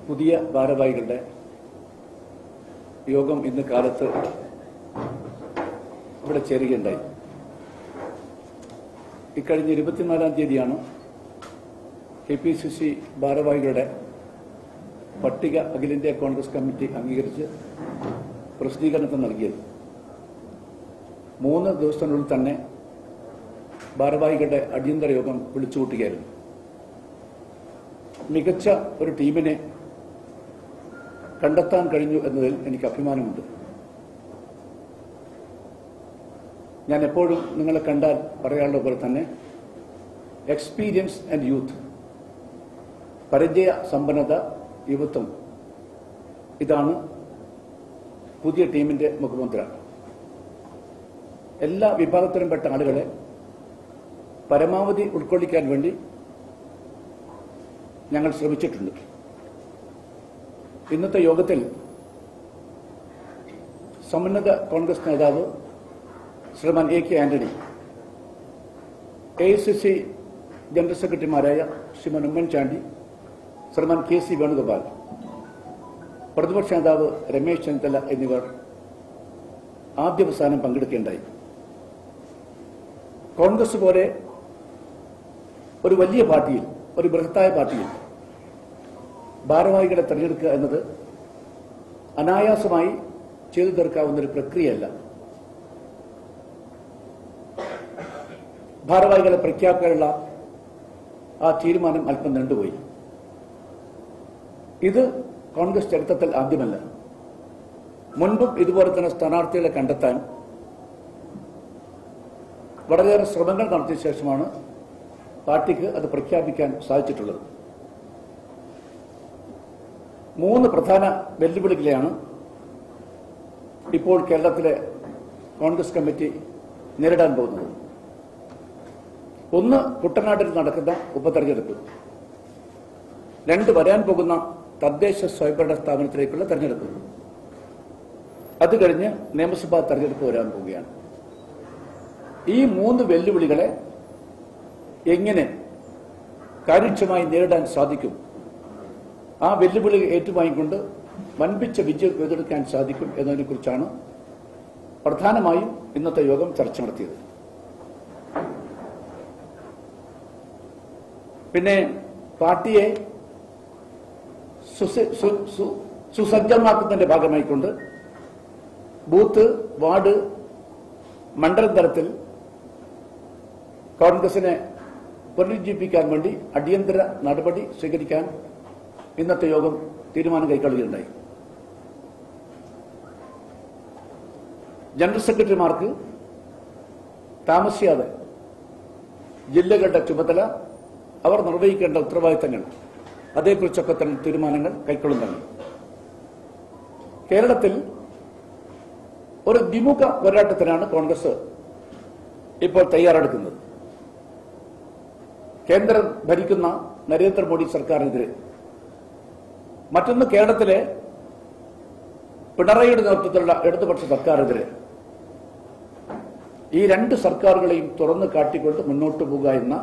പുതിയ ഭാരവാഹികളുടെ യോഗം ഇന്ന് കാലത്ത് ഇവിടെ ചേരുകയുണ്ടായി. ഇക്കഴിഞ്ഞ 24-ാം തീയതിയാണ് KPCC ഭാരവാഹികളുടെ പട്ടിക അഖിലേന്ത്യാ കോൺഗ്രസ് കമ്മിറ്റി അംഗീകരിച്ച് പ്രസിദ്ധീകരണത്തിന് നൽകിയത്. 3 ദിവസത്തിനുള്ളിൽ തന്നെ ഭാരവാഹികളുടെ അടിയന്തര യോഗം വിളിച്ചുകൂട്ടുകയായിരുന്നു. മികച്ച ഒരു ടീമിനെ കണ്ടെത്താൻ കഴിഞ്ഞു എന്നതിൽ എനിക്ക് അഭിമാനമുണ്ട്. ഞാൻ എപ്പോഴും നിങ്ങളെ കണ്ടാൽ പറയാനുള്ള പോലെ തന്നെ എക്സ്പീരിയൻസ് ആൻഡ് യൂത്ത്, പരിചയ സമ്പന്നത, യുവത്വം, ഇതാണ് പുതിയ ടീമിന്റെ മുഖമുദ്ര. എല്ലാ വിഭാഗത്തിലും പെട്ട ആളുകളെ പരമാവധി ഉൾക്കൊള്ളിക്കാൻ വേണ്ടി ഞങ്ങൾ ശ്രമിച്ചിട്ടുണ്ട്. ഇന്നത്തെ യോഗത്തിൽ സമുന്നത കോൺഗ്രസ് നേതാവ് Shriman AK Antony, AICC general സെക്രട്ടറിമാരായ ശ്രീമാൻ ഉമ്മൻചാണ്ടി, ശ്രീമാൻ KC വേണുഗോപാൽ, പ്രതിപക്ഷ നേതാവ് രമേശ് ചെന്നിത്തല എന്നിവർ ആദ്യവസാനം പങ്കെടുക്കുകയുണ്ടായി. കോൺഗ്രസ് പോലെ ഒരു വലിയ പാർട്ടിയിൽ, ഒരു ബൃഹത്തായ പാർട്ടിയിൽ ഭാരവാഹികളെ തെരഞ്ഞെടുക്കുക എന്നത് അനായാസമായി ചെയ്തു തീർക്കാവുന്ന ഒരു പ്രക്രിയയല്ല. ഭാരവാഹികളെ പ്രഖ്യാപിക്കാനുള്ള ആ തീരുമാനം അല്പം നീണ്ടുപോയി. ഇത് കോൺഗ്രസ് ചരിത്രത്തിൽ ആദ്യമല്ല. മുൻപും ഇതുപോലെ തന്നെ സ്ഥാനാർത്ഥികളെ കണ്ടെത്താൻ വളരെയേറെ ശ്രമങ്ങൾ നടത്തിയ ശേഷമാണ് പാർട്ടിക്ക് അത് പ്രഖ്യാപിക്കാൻ സാധിച്ചിട്ടുള്ളത്. 3 പ്രധാന വെല്ലുവിളികളെയാണ് ഇപ്പോൾ കേരളത്തിലെ കോൺഗ്രസ് കമ്മിറ്റി നേരിടാൻ പോകുന്നത്. ഒന്ന്, കുട്ടനാട്ടിൽ നടക്കുന്ന ഉപതെരഞ്ഞെടുപ്പ്. 2, വരാൻ പോകുന്ന തദ്ദേശ സ്വയംഭരണ സ്ഥാപനത്തിലേക്കുള്ള തെരഞ്ഞെടുപ്പ്. അത് കഴിഞ്ഞ് നിയമസഭാ തെരഞ്ഞെടുപ്പ് വരാൻ പോവുകയാണ്. ഈ 3 വെല്ലുവിളികളെ എങ്ങനെ കാര്യക്ഷമമായി നേരിടാൻ സാധിക്കും, ആ വെല്ലുവിളി ഏറ്റുവാങ്ങിക്കൊണ്ട് വൻപിച്ച വിജയം എതിർക്കാൻ സാധിക്കും എന്നതിനെക്കുറിച്ചാണ് പ്രധാനമായും ഇന്നത്തെ യോഗം ചർച്ച നടത്തിയത്. പിന്നെ പാർട്ടിയെ സുസജ്ജമാക്കുന്നതിന്റെ ഭാഗമായിക്കൊണ്ട് ബൂത്ത്, വാർഡ്, മണ്ഡലം തലത്തിൽ കോൺഗ്രസിനെ പുനരുജ്ജീവിപ്പിക്കാൻ വേണ്ടി അടിയന്തര നടപടി സ്വീകരിക്കാൻ ഇന്നത്തെ യോഗം തീരുമാനം കൈക്കൊള്ളുകയുണ്ടായി. ജനറൽ സെക്രട്ടറിമാർക്ക് താമസിയാതെ ജില്ലകളുടെ ചുമതല, അവർ നിർവഹിക്കേണ്ട ഉത്തരവാദിത്തങ്ങൾ, അതേക്കുറിച്ചൊക്കെ തന്നെ തീരുമാനങ്ങൾ കൈക്കൊള്ളുന്നതാണ്. കേരളത്തിൽ ഒരു ദ്വിമുഖ പോരാട്ടത്തിനാണ് കോൺഗ്രസ് ഇപ്പോൾ തയ്യാറെടുക്കുന്നത്. കേന്ദ്രം ഭരിക്കുന്ന നരേന്ദ്രമോദി സർക്കാരിനെതിരെ, മറ്റൊന്ന് കേരളത്തിലെ പിണറായിയുടെ നേതൃത്വത്തിലുള്ള ഇടതുപക്ഷ സർക്കാരിനെതിരെ. ഈ 2 സർക്കാരുകളെയും തുറന്നു കാട്ടിക്കൊണ്ട് മുന്നോട്ട് പോകുക എന്ന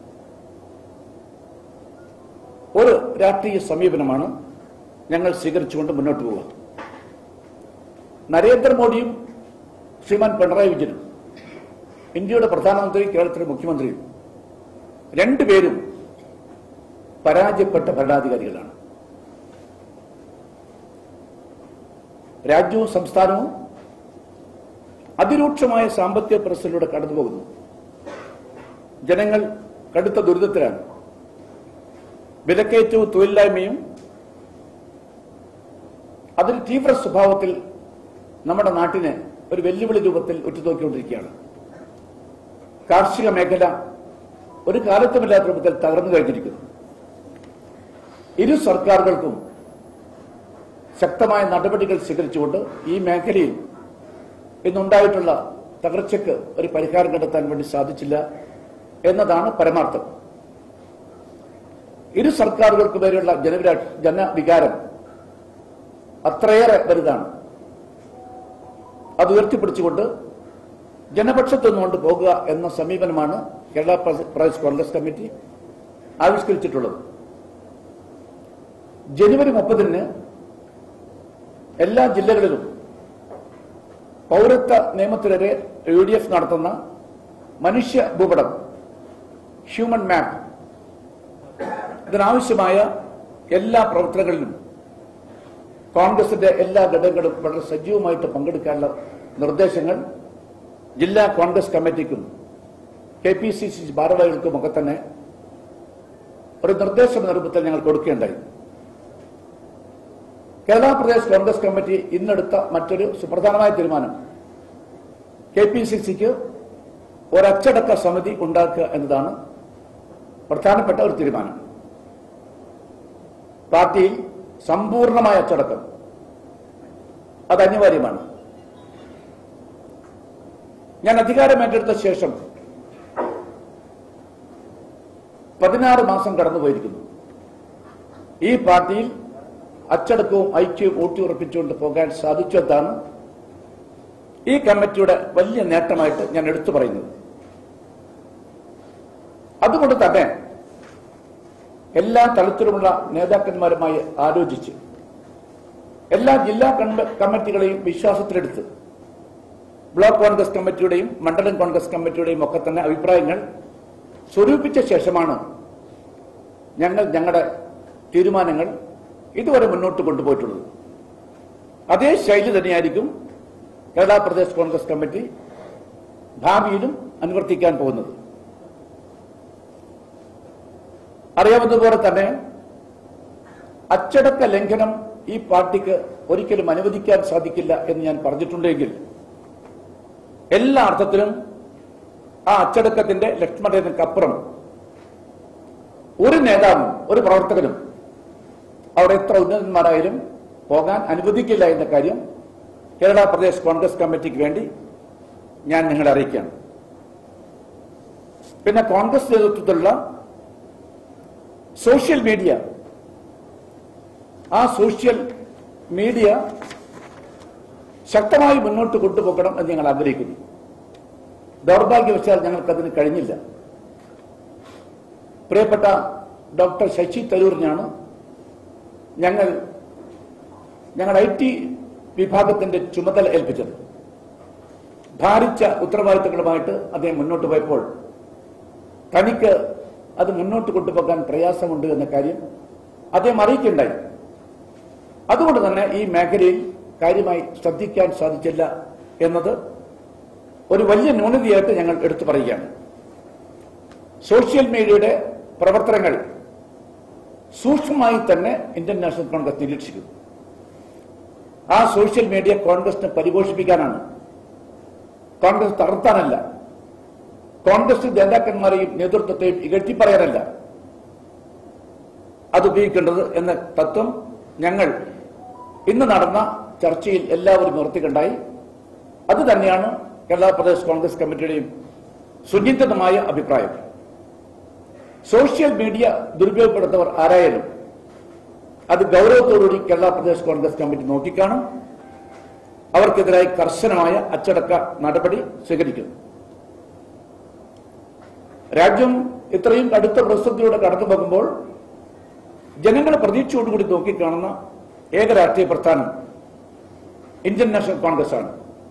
ഒരു രാഷ്ട്രീയ സമീപനമാണ് ഞങ്ങൾ സ്വീകരിച്ചുകൊണ്ട് മുന്നോട്ട് പോവുക. നരേന്ദ്രമോദിയും ശ്രീമാൻ പിണറായി വിജയനും, ഇന്ത്യയുടെ പ്രധാനമന്ത്രിയും കേരളത്തിലെ മുഖ്യമന്ത്രിയും, 2 പേരും പരാജയപ്പെട്ട ഭരണാധികാരികളാണ്. രാജ്യവും സംസ്ഥാനവും അതിരൂക്ഷമായ സാമ്പത്തിക പ്രതിസന്ധിയിലൂടെ കടന്നുപോകുന്നു. ജനങ്ങൾ കടുത്ത ദുരിതത്തിലാണ്. വിലക്കയറ്റവും തൊഴിലില്ലായ്മയും അതിൽ തീവ്ര സ്വഭാവത്തിൽ നമ്മുടെ നാട്ടിനെ ഒരു വെല്ലുവിളി രൂപത്തിൽ ഉറ്റുനോക്കിക്കൊണ്ടിരിക്കുകയാണ്. കാർഷിക മേഖല ഒരു കാലത്തുമില്ലാത്ത രൂപത്തിൽ തകർന്നു കഴിഞ്ഞിരിക്കുന്നു. ഇരു സർക്കാരുകൾക്കും ശക്തമായ നടപടികൾ സ്വീകരിച്ചുകൊണ്ട് ഈ മേഖലയിൽ ഇന്നുണ്ടായിട്ടുള്ള തകർച്ചയ്ക്ക് ഒരു പരിഹാരം കണ്ടെത്താൻ വേണ്ടി സാധിച്ചില്ല എന്നതാണ് പരമാർത്ഥം. ഇരു സർക്കാരുകൾക്ക് പേരെയുള്ള ജനവികാരം അത്രയേറെ വലുതാണ്. അത് ഉയർത്തിപ്പിടിച്ചുകൊണ്ട് ജനപക്ഷത്തു നിന്നുകൊണ്ട് പോകുക എന്ന സമീപനമാണ് കേരള പ്രദേശ് കോൺഗ്രസ് കമ്മിറ്റി ആവിഷ്കരിച്ചിട്ടുള്ളത്. ജനുവരി 30-ന് എല്ലാ ജില്ലകളിലും പൗരത്വ നിയമത്തിനെതിരെ UDF നടത്തുന്ന മനുഷ്യ ഭൂപടം, ഹ്യൂമൻ മാപ്പ്, ഇതിനാവശ്യമായ എല്ലാ പ്രവർത്തനങ്ങളിലും കോൺഗ്രസിന്റെ എല്ലാ ഘടകങ്ങളും വളരെ സജീവമായിട്ട് പങ്കെടുക്കാനുള്ള നിർദ്ദേശങ്ങൾ ജില്ലാ കോൺഗ്രസ് കമ്മിറ്റിക്കും KPCC ഭാരവാഹികൾക്കുമൊക്കെ തന്നെ ഒരു നിർദ്ദേശം രൂപത്തിൽ ഞങ്ങൾ കൊടുക്കുകയുണ്ടായി. കേരള പ്രദേശ് കോൺഗ്രസ് കമ്മിറ്റി ഇന്നെടുത്ത മറ്റൊരു സുപ്രധാനമായ തീരുമാനം KPCCക്ക് ഒരച്ചടക്ക സമിതി ഉണ്ടാക്കുക എന്നതാണ് പ്രധാനപ്പെട്ട ഒരു തീരുമാനം. പാർട്ടിയിൽ സമ്പൂർണമായ അച്ചടക്കം അത് അനിവാര്യമാണ്. ഞാൻ അധികാരമേറ്റെടുത്ത ശേഷം 16 മാസം കടന്നുപോയിരിക്കുന്നു. ഈ പാർട്ടിയിൽ അച്ചടക്കവും ഐക്യവും ഊട്ടിയുറപ്പിച്ചുകൊണ്ട് പോകാൻ സാധിച്ചതാണ് ഈ കമ്മിറ്റിയുടെ വലിയ നേട്ടമായിട്ട് ഞാൻ എടുത്തു പറയുന്നത്. അതുകൊണ്ട് തന്നെ എല്ലാ തലത്തിലുമുള്ള നേതാക്കന്മാരുമായി ആലോചിച്ച് എല്ലാ ജില്ലാ കമ്മിറ്റികളെയും വിശ്വാസത്തിലെടുത്ത് ബ്ലോക്ക് കോൺഗ്രസ് കമ്മിറ്റിയുടെയും മണ്ഡലം കോൺഗ്രസ് കമ്മിറ്റിയുടെയും ഒക്കെ തന്നെ അഭിപ്രായങ്ങൾ സ്വരൂപിച്ച ശേഷമാണ് ഞങ്ങൾ ഞങ്ങളുടെ തീരുമാനങ്ങൾ ഇതുവരെ മുന്നോട്ട് കൊണ്ടുപോയിട്ടുള്ളത്. അതേ ശൈലി തന്നെയായിരിക്കും കേരള പ്രദേശ് കോൺഗ്രസ് കമ്മിറ്റി ഭാവിയിലും അനുവർത്തിക്കാൻ പോകുന്നത്. അറിയാവുന്നതുപോലെ തന്നെ അച്ചടക്ക ലംഘനം ഈ പാർട്ടിക്ക് ഒരിക്കലും അനുവദിക്കാൻ സാധിക്കില്ല എന്ന് ഞാൻ പറഞ്ഞിട്ടുണ്ടെങ്കിൽ എല്ലാ അർത്ഥത്തിലും ആ അച്ചടക്കത്തിന്റെ ലക്ഷ്മണരേഖയ്ക്കപ്പുറം ഒരു നേതാവും ഒരു പ്രവർത്തകനും അവിടെ എത്ര ഉന്നതന്മാരായാലും പോകാൻ അനുവദിക്കില്ല എന്ന കാര്യം കേരള പ്രദേശ് കോൺഗ്രസ് കമ്മിറ്റിക്ക് വേണ്ടി ഞാൻ നിങ്ങളെ അറിയിക്കുകയാണ്. പിന്നെ കോൺഗ്രസ് നേതൃത്വത്തിലുള്ള സോഷ്യൽ മീഡിയ, ആ സോഷ്യൽ മീഡിയ ശക്തമായി മുന്നോട്ട് കൊണ്ടുപോകണം എന്ന് ഞങ്ങൾ ആഗ്രഹിക്കുന്നു. ദൗർഭാഗ്യവശാൽ ഞങ്ങൾക്കതിന് കഴിഞ്ഞില്ല. പ്രിയപ്പെട്ട ഡോക്ടർ ശശി തരൂരിനാണ് ഞങ്ങൾ IT വിഭാഗത്തിന്റെ ചുമതല ഏൽപ്പിച്ചത്. ഭാരിച്ച ഉത്തരവാദിത്തങ്ങളുമായിട്ട് അദ്ദേഹം മുന്നോട്ട് പോയപ്പോൾ തനിക്ക് അത് മുന്നോട്ട് കൊണ്ടുപോകാൻ പ്രയാസമുണ്ട് എന്ന കാര്യം അദ്ദേഹം അറിയിക്കുകയുണ്ടായി. അതുകൊണ്ട് തന്നെ ഈ മേഖലയിൽ കാര്യമായി ശ്രദ്ധിക്കാൻ സാധിച്ചില്ല എന്നത് ഒരു വലിയ ന്യൂനതയായിട്ട് ഞങ്ങൾ എടുത്തു പറയുകയാണ്. സോഷ്യൽ മീഡിയയുടെ പ്രവർത്തനങ്ങൾ സൂക്ഷ്മമായി തന്നെ ഇന്ത്യൻ നാഷണൽ കോൺഗ്രസ് നിരീക്ഷിക്കുന്നു. ആ സോഷ്യൽ മീഡിയ കോൺഗ്രസിനെ പരിപോഷിപ്പിക്കാനാണ്, കോൺഗ്രസ് തകർത്താനല്ല, കോൺഗ്രസ് നേതാക്കന്മാരെയും നേതൃത്വത്തെയും ഇകഴ്ത്തിപ്പറയാനല്ല അത് ഉപയോഗിക്കേണ്ടത് എന്ന തത്വം ഞങ്ങൾ ഇന്ന് നടന്ന ചർച്ചയിൽ എല്ലാവരും ഉയർത്തിക്കൊണ്ടായി. അത് തന്നെയാണ് കേരള പ്രദേശ് കോൺഗ്രസ് കമ്മിറ്റിയുടെയും സുനിശ്ചിതമായ അഭിപ്രായം. സോഷ്യൽ മീഡിയ ദുരുപയോഗപ്പെടുത്തുന്നവർ ആരായാലും അത് ഗൗരവത്തോടുകൂടി കേരള പ്രദേശ് കോൺഗ്രസ് കമ്മിറ്റി നോക്കിക്കാണും. അവർക്കെതിരായി കർശനമായ അച്ചടക്ക നടപടി സ്വീകരിക്കും. രാജ്യം ഇത്രയും കടുത്ത പ്രതിസന്ധിയോടെ കടന്നു പോകുമ്പോൾ ജനങ്ങൾ പ്രതീക്ഷയോടുകൂടി നോക്കിക്കാണുന്ന ഏക രാഷ്ട്രീയ പ്രസ്ഥാനം ഇന്ത്യൻ നാഷണൽ കോൺഗ്രസ് ആണ്.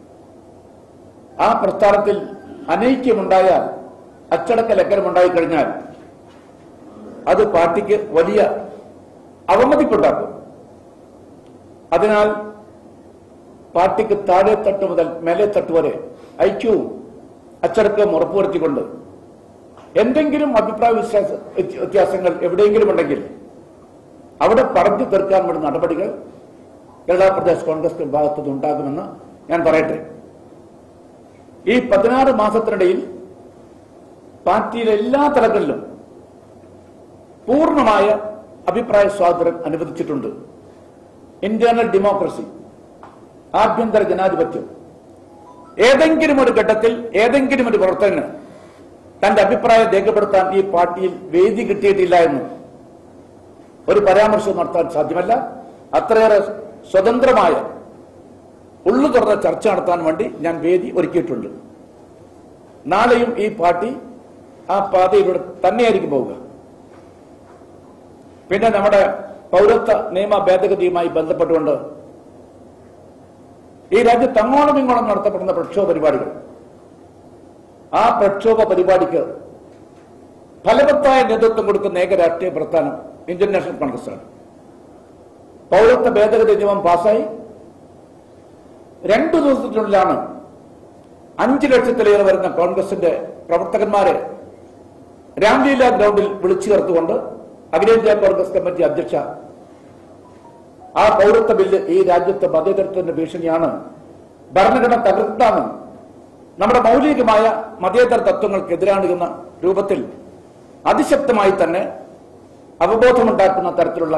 ആ പ്രസ്ഥാനത്തിൽ അനൈക്യമുണ്ടായാൽ, അച്ചടക്ക ലംഘനമുണ്ടായിക്കഴിഞ്ഞാൽ അത് പാർട്ടിക്ക് വലിയ അവമതിപ്പുണ്ടാക്കും. അതിനാൽ പാർട്ടിക്ക് താഴെത്തട്ട് മുതൽ മേലെത്തട്ട് വരെ ഐക്യവും അച്ചടക്കവും ഉറപ്പുവരുത്തിക്കൊണ്ട് എന്തെങ്കിലും അഭിപ്രായ വ്യത്യാസങ്ങൾ എവിടെയെങ്കിലും ഉണ്ടെങ്കിൽ അവിടെ പറഞ്ഞു തീർക്കാൻ വേണ്ട നടപടികൾ കേരള പ്രദേശ് കോൺഗ്രസ് ഭാഗത്തുനിന്ന് ഉണ്ടാകുമെന്ന് ഞാൻ പറയട്ടെ. ഈ 16 മാസത്തിനിടയിൽ പാർട്ടിയിലെ എല്ലാ തലങ്ങളിലും പൂർണ്ണമായ അഭിപ്രായ സ്വാതന്ത്ര്യം അനുവദിച്ചിട്ടുണ്ട്. ഇന്റേണൽ ഡെമോക്രസി, ആഭ്യന്തര ജനാധിപത്യം. ഏതെങ്കിലും ഒരു ഘട്ടത്തിൽ ഏതെങ്കിലും ഒരു പ്രവർത്തകന് തന്റെ അഭിപ്രായം രേഖപ്പെടുത്താൻ ഈ പാർട്ടിയിൽ വേദി കിട്ടിയിട്ടില്ല എന്ന് ഒരു പരാമർശം നടത്താൻ സാധ്യമല്ല. അത്രയേറെ സ്വതന്ത്രമായ ഉള്ളു തുറന്ന ചർച്ച നടത്താൻ വേണ്ടി ഞാൻ വേദി ഒരുക്കിയിട്ടുണ്ട്. നാളെയും ഈ പാർട്ടി ആ പാതയിലൂടെ തന്നെയായിരിക്കും പോവുക. പിന്നെ നമ്മുടെ പൗരത്വ നിയമ ഭേദഗതിയുമായി ബന്ധപ്പെട്ടുകൊണ്ട് ഈ രാജ്യത്ത് അങ്ങോളം ഇങ്ങോളം നടത്തപ്പെടുന്ന പ്രക്ഷോഭ പരിപാടികൾ, ആ പ്രക്ഷോഭ പരിപാടിക്ക് ഫലവത്തായ നേതൃത്വം കൊടുക്കുന്ന ഏക രാഷ്ട്രീയ പ്രസ്ഥാനം ഇന്ത്യൻ നാഷണൽ കോൺഗ്രസ് ആണ്. പൗരത്വ ഭേദഗതി നിയമം പാസായി 2 ദിവസത്തിനുള്ളിലാണ് 5 ലക്ഷത്തിലേറെ വരുന്ന കോൺഗ്രസിന്റെ പ്രവർത്തകന്മാരെ രാംലീല ഗ്രൗണ്ടിൽ വിളിച്ചു ചേർത്തുകൊണ്ട് അഖിലേന്ത്യാ കോൺഗ്രസ് കമ്മിറ്റി അധ്യക്ഷ ആ പൗരത്വ ബില്ല് ഈ രാജ്യത്തെ മതേതരത്വത്തിന്റെ ഭീഷണിയാണ്, ഭരണഘടന തകർത്താണ്, നമ്മുടെ മൗലികമായ മതേതര തത്വങ്ങൾക്കെതിരാണ് എന്ന രൂപത്തിൽ അതിശക്തമായി തന്നെ അവബോധമുണ്ടാക്കുന്ന തരത്തിലുള്ള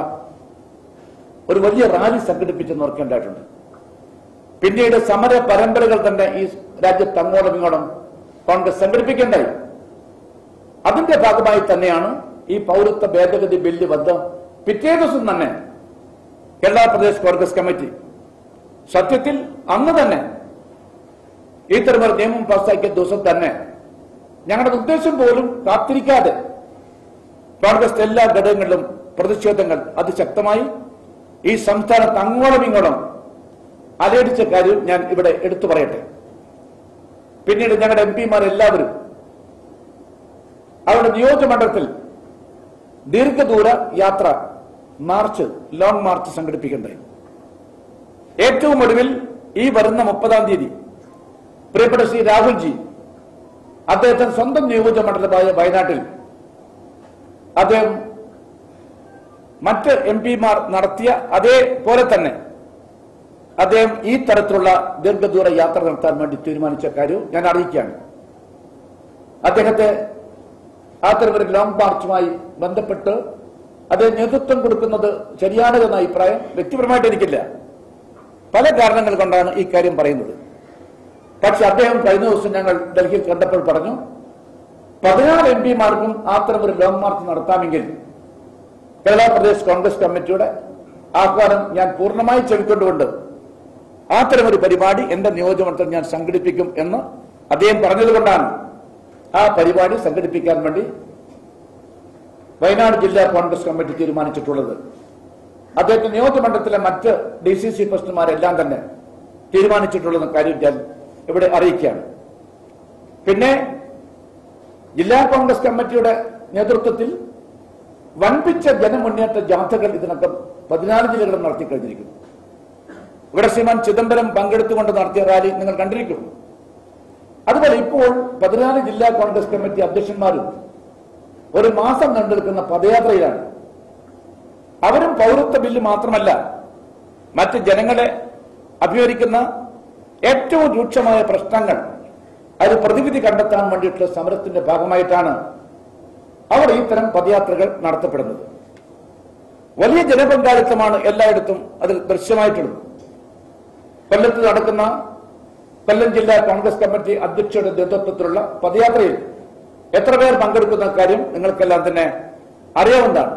ഒരു വലിയ റാലി സംഘടിപ്പിച്ചെന്ന് ഓർക്കേണ്ടതായിട്ടുണ്ട്. പിന്നീട് സമര പരമ്പരകൾ തന്നെ ഈ രാജ്യത്ത് അങ്ങോളം ഇങ്ങോളം കോൺഗ്രസ് സംഘടിപ്പിക്കേണ്ടായി. അതിന്റെ ഭാഗമായി തന്നെയാണ് ഈ പൗരത്വ ഭേദഗതി ബില്ല് വന്ന് പിറ്റേ ദിവസം തന്നെ കേരള പ്രദേശ് കോൺഗ്രസ് കമ്മിറ്റി സത്യത്തിൽ അന്ന് തന്നെ ഇത്തരമൊരു നിയമം പാസ്സാക്കിയ ദിവസം തന്നെ ഞങ്ങളുടെ ഉദ്ദേശം പോലും കാത്തിരിക്കാതെ കോൺഗ്രസ് എല്ലാ ഘടകങ്ങളിലും പ്രതിഷേധങ്ങൾ അതിശക്തമായി ഈ സംസ്ഥാനത്ത് അങ്ങോളം ഇങ്ങോളം അലയടിച്ച കാര്യം ഞാൻ ഇവിടെ എടുത്തു പറയട്ടെ. പിന്നീട് ഞങ്ങളുടെ MP-മാർ എല്ലാവരും അവരുടെ നിയോജകമണ്ഡലത്തിൽ ദീർഘദൂര യാത്ര, മാർച്ച്, ലോങ് മാർച്ച് സംഘടിപ്പിക്കേണ്ടായി. ഏറ്റവും ഒടുവിൽ ഈ വരുന്ന 30-ാം തീയതി പ്രിയപ്പെട്ട ശ്രീ രാഹുൽജി അദ്ദേഹത്തിന് സ്വന്തം നിയോജകമണ്ഡലമായ വയനാട്ടിൽ അദ്ദേഹം മറ്റ് MP-മാർ നടത്തിയ അതേപോലെ തന്നെ അദ്ദേഹം ഈ തരത്തിലുള്ള ദീർഘദൂര യാത്ര നടത്താൻ വേണ്ടി തീരുമാനിച്ച കാര്യം ഞാൻ അറിയിക്കുകയാണ്. അദ്ദേഹത്തെ അത്തരമൊരു ലോങ് മാർച്ചുമായി ബന്ധപ്പെട്ട് അദ്ദേഹം നേതൃത്വം കൊടുക്കുന്നത് ശരിയാണ് എന്ന അഭിപ്രായം വ്യക്തിപരമായിട്ട് എനിക്കില്ല. പല കാരണങ്ങൾ കൊണ്ടാണ് ഈ കാര്യം പറയുന്നത്. പക്ഷെ അദ്ദേഹം കഴിഞ്ഞ ദിവസം ഞങ്ങൾ ഡൽഹിയിൽ കണ്ടപ്പോൾ പറഞ്ഞു, 16 MP-മാർക്കും അത്തരമൊരു ലോങ് മാർച്ച് നടത്താമെങ്കിൽ കേരള പ്രദേശ് കോൺഗ്രസ് കമ്മിറ്റിയുടെ ആഹ്വാനം ഞാൻ പൂർണ്ണമായി ചെവിക്കൊണ്ടുകൊണ്ട് അത്തരമൊരു പരിപാടി എന്റെ നിയോജകമണ്ഡലത്തിൽ ഞാൻ സംഘടിപ്പിക്കും എന്ന് അദ്ദേഹം പറഞ്ഞതുകൊണ്ടാണ് ആ പരിപാടി സംഘടിപ്പിക്കാൻ വേണ്ടി വയനാട് ജില്ലാ കോൺഗ്രസ് കമ്മിറ്റി തീരുമാനിച്ചിട്ടുള്ളത്. അദ്ദേഹത്തിന്റെ നിയോജകമണ്ഡലത്തിലെ മറ്റ് DCC പ്രസിഡന്റുമാരെല്ലാം തന്നെ തീരുമാനിച്ചിട്ടുള്ള കാര്യം ഞാൻ ഇവിടെ അറിയിക്കുകയാണ്. പിന്നെ ജില്ലാ കോൺഗ്രസ് കമ്മിറ്റിയുടെ നേതൃത്വത്തിൽ വൻപിച്ച ജനമുന്നേറ്റ ജാഥകൾ ഇതിനകം 14 ജില്ലകളും നടത്തിക്കഴിഞ്ഞിരിക്കുന്നു. ഇവിടെ ശ്രീമാൻ ചിദംബരം പങ്കെടുത്തുകൊണ്ട് നടത്തിയ റാലി നിങ്ങൾ കണ്ടിരിക്കും. അതുപോലെ ഇപ്പോൾ 14 ജില്ലാ കോൺഗ്രസ് കമ്മിറ്റി അധ്യക്ഷന്മാരും 1 മാസം നീണ്ടുനിൽക്കുന്ന പദയാത്രയിലാണ്. അവരും പൗരത്വ ബില്ല് മാത്രമല്ല, മറ്റ് ജനങ്ങളെ അഭിമുഖീകരിക്കുന്ന ഏറ്റവും രൂക്ഷമായ പ്രശ്നങ്ങൾ അത് പ്രതിവിധി കണ്ടെത്താൻ വേണ്ടിയിട്ടുള്ള സമരത്തിന്റെ ഭാഗമായിട്ടാണ് അവർ ഇത്തരം പദയാത്രകൾ നടത്തപ്പെടുന്നത്. വലിയ ജനപങ്കാളിത്തമാണ് എല്ലായിടത്തും അതിൽ ദൃശ്യമായിട്ടുള്ളത്. കൊല്ലത്ത് നടക്കുന്ന കൊല്ലം ജില്ലാ കോൺഗ്രസ് കമ്മിറ്റി അധ്യക്ഷയുടെ നേതൃത്വത്തിലുള്ള പദയാത്രയിൽ എത്ര പേർ പങ്കെടുക്കുന്ന കാര്യം നിങ്ങൾക്കെല്ലാം തന്നെ അറിയാവുന്നതാണ്.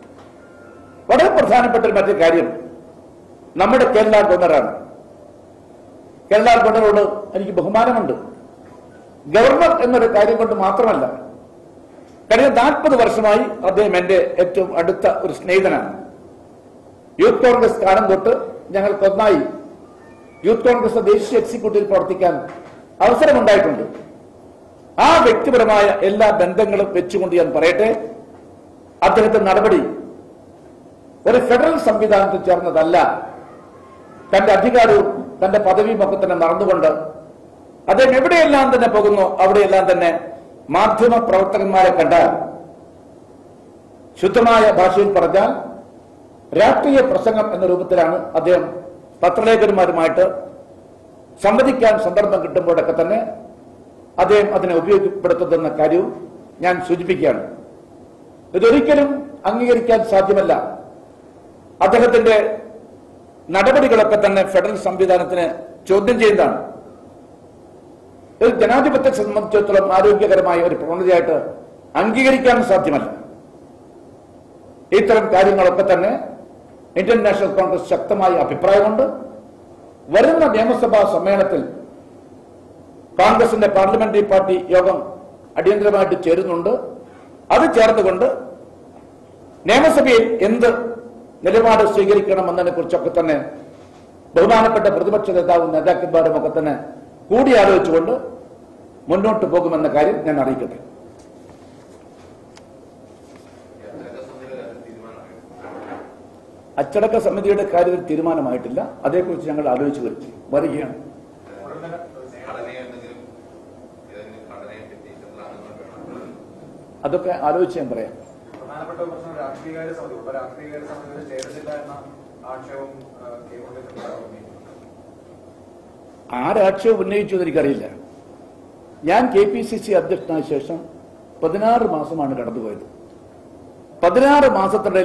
വളരെ പ്രധാനപ്പെട്ട ഒരു മറ്റൊരു കാര്യം നമ്മുടെ കേരള ഗവർണറാണ്. കേരള ഗവർണറോട് എനിക്ക് ബഹുമാനമുണ്ട്. ഗവർണർ എന്നൊരു കാര്യം കൊണ്ട് മാത്രമല്ല, കഴിഞ്ഞ 40 വർഷമായി അദ്ദേഹം എന്റെ ഏറ്റവും അടുത്ത ഒരു സ്നേഹിതനാണ്. യൂത്ത് കോൺഗ്രസ് കാലം തൊട്ട് ഞങ്ങൾക്കൊന്നായി യൂത്ത് കോൺഗ്രസ് ദേശീയ എക്സിക്യൂട്ടീവിൽ പ്രവർത്തിക്കാൻ അവസരമുണ്ടായിട്ടുണ്ട്. ആ വ്യക്തിപരമായ എല്ലാ ബന്ധങ്ങളും വെച്ചുകൊണ്ട് ഞാൻ പറയട്ടെ, അദ്ദേഹത്തിന്റെ നടപടി ഒരു ഫെഡറൽ സംവിധാനത്തിൽ ചേർന്നതല്ല. തന്റെ അധികാരവും തന്റെ പദവിയും ഒക്കെ തന്നെ മറന്നുകൊണ്ട് അദ്ദേഹം എവിടെയെല്ലാം തന്നെ പോകുന്നു അവിടെയെല്ലാം തന്നെ മാധ്യമ പ്രവർത്തകന്മാരെ കണ്ടാൽ, ശുദ്ധമായ ഭാഷയിൽ പറഞ്ഞാൽ രാഷ്ട്രീയ പ്രസംഗം എന്ന രൂപത്തിലാണ് അദ്ദേഹം പത്രലേഖകന്മാരുമായിട്ട് സംവദിക്കാൻ സന്ദർഭം കിട്ടുമ്പോഴൊക്കെ തന്നെ അദ്ദേഹം അതിനെ ഉപയോഗപ്പെടുത്തുന്ന കാര്യവും ഞാൻ സൂചിപ്പിക്കുകയാണ്. ഇതൊരിക്കലും അംഗീകരിക്കാൻ സാധ്യമല്ല. അദ്ദേഹത്തിന്റെ നടപടികളൊക്കെ തന്നെ ഫെഡറൽ സംവിധാനത്തിന് ചോദ്യം ചെയ്യുന്നതാണ്. ഒരു ജനാധിപത്യത്തെ സംബന്ധിച്ചിടത്തോളം ആരോഗ്യകരമായ ഒരു പ്രവണതയായിട്ട് അംഗീകരിക്കാൻ സാധ്യമല്ല. ഇത്തരം കാര്യങ്ങളൊക്കെ തന്നെ ഇന്ത്യൻ നാഷണൽ കോൺഗ്രസ് ശക്തമായ അഭിപ്രായമുണ്ട്. വരുന്ന നിയമസഭാ സമ്മേളനത്തിൽ കോൺഗ്രസിന്റെ പാർലമെന്ററി പാർട്ടി യോഗം അടിയന്തരമായിട്ട് ചേരുന്നുണ്ട്. അത് ചേർന്നുകൊണ്ട് നിയമസഭയിൽ എന്ത് നിലപാട് സ്വീകരിക്കണമെന്നതിനെ കുറിച്ചൊക്കെ തന്നെ ബഹുമാനപ്പെട്ട പ്രതിപക്ഷ നേതാവും നേതാക്കന്മാരും ഒക്കെ തന്നെ കൂടിയാലോചിച്ചുകൊണ്ട് മുന്നോട്ട് പോകുമെന്ന കാര്യം ഞാൻ അറിയിക്കട്ടെ. അച്ചടക്ക സമിതിയുടെ കാര്യത്തിൽ തീരുമാനമായിട്ടില്ല. അതേക്കുറിച്ച് ഞങ്ങൾ ആലോചിച്ച് വരികയാണ്. അതൊക്കെ ആലോചിച്ച് ഞാൻ പറയാം. ആരാക്ഷേപം ഉന്നയിച്ചു എനിക്കറിയില്ല. ഞാൻ KPCC അധ്യക്ഷനായ ശേഷം 16 മാസമാണ് കടന്നുപോയത്. 16 മാസത്തിനിടയിൽ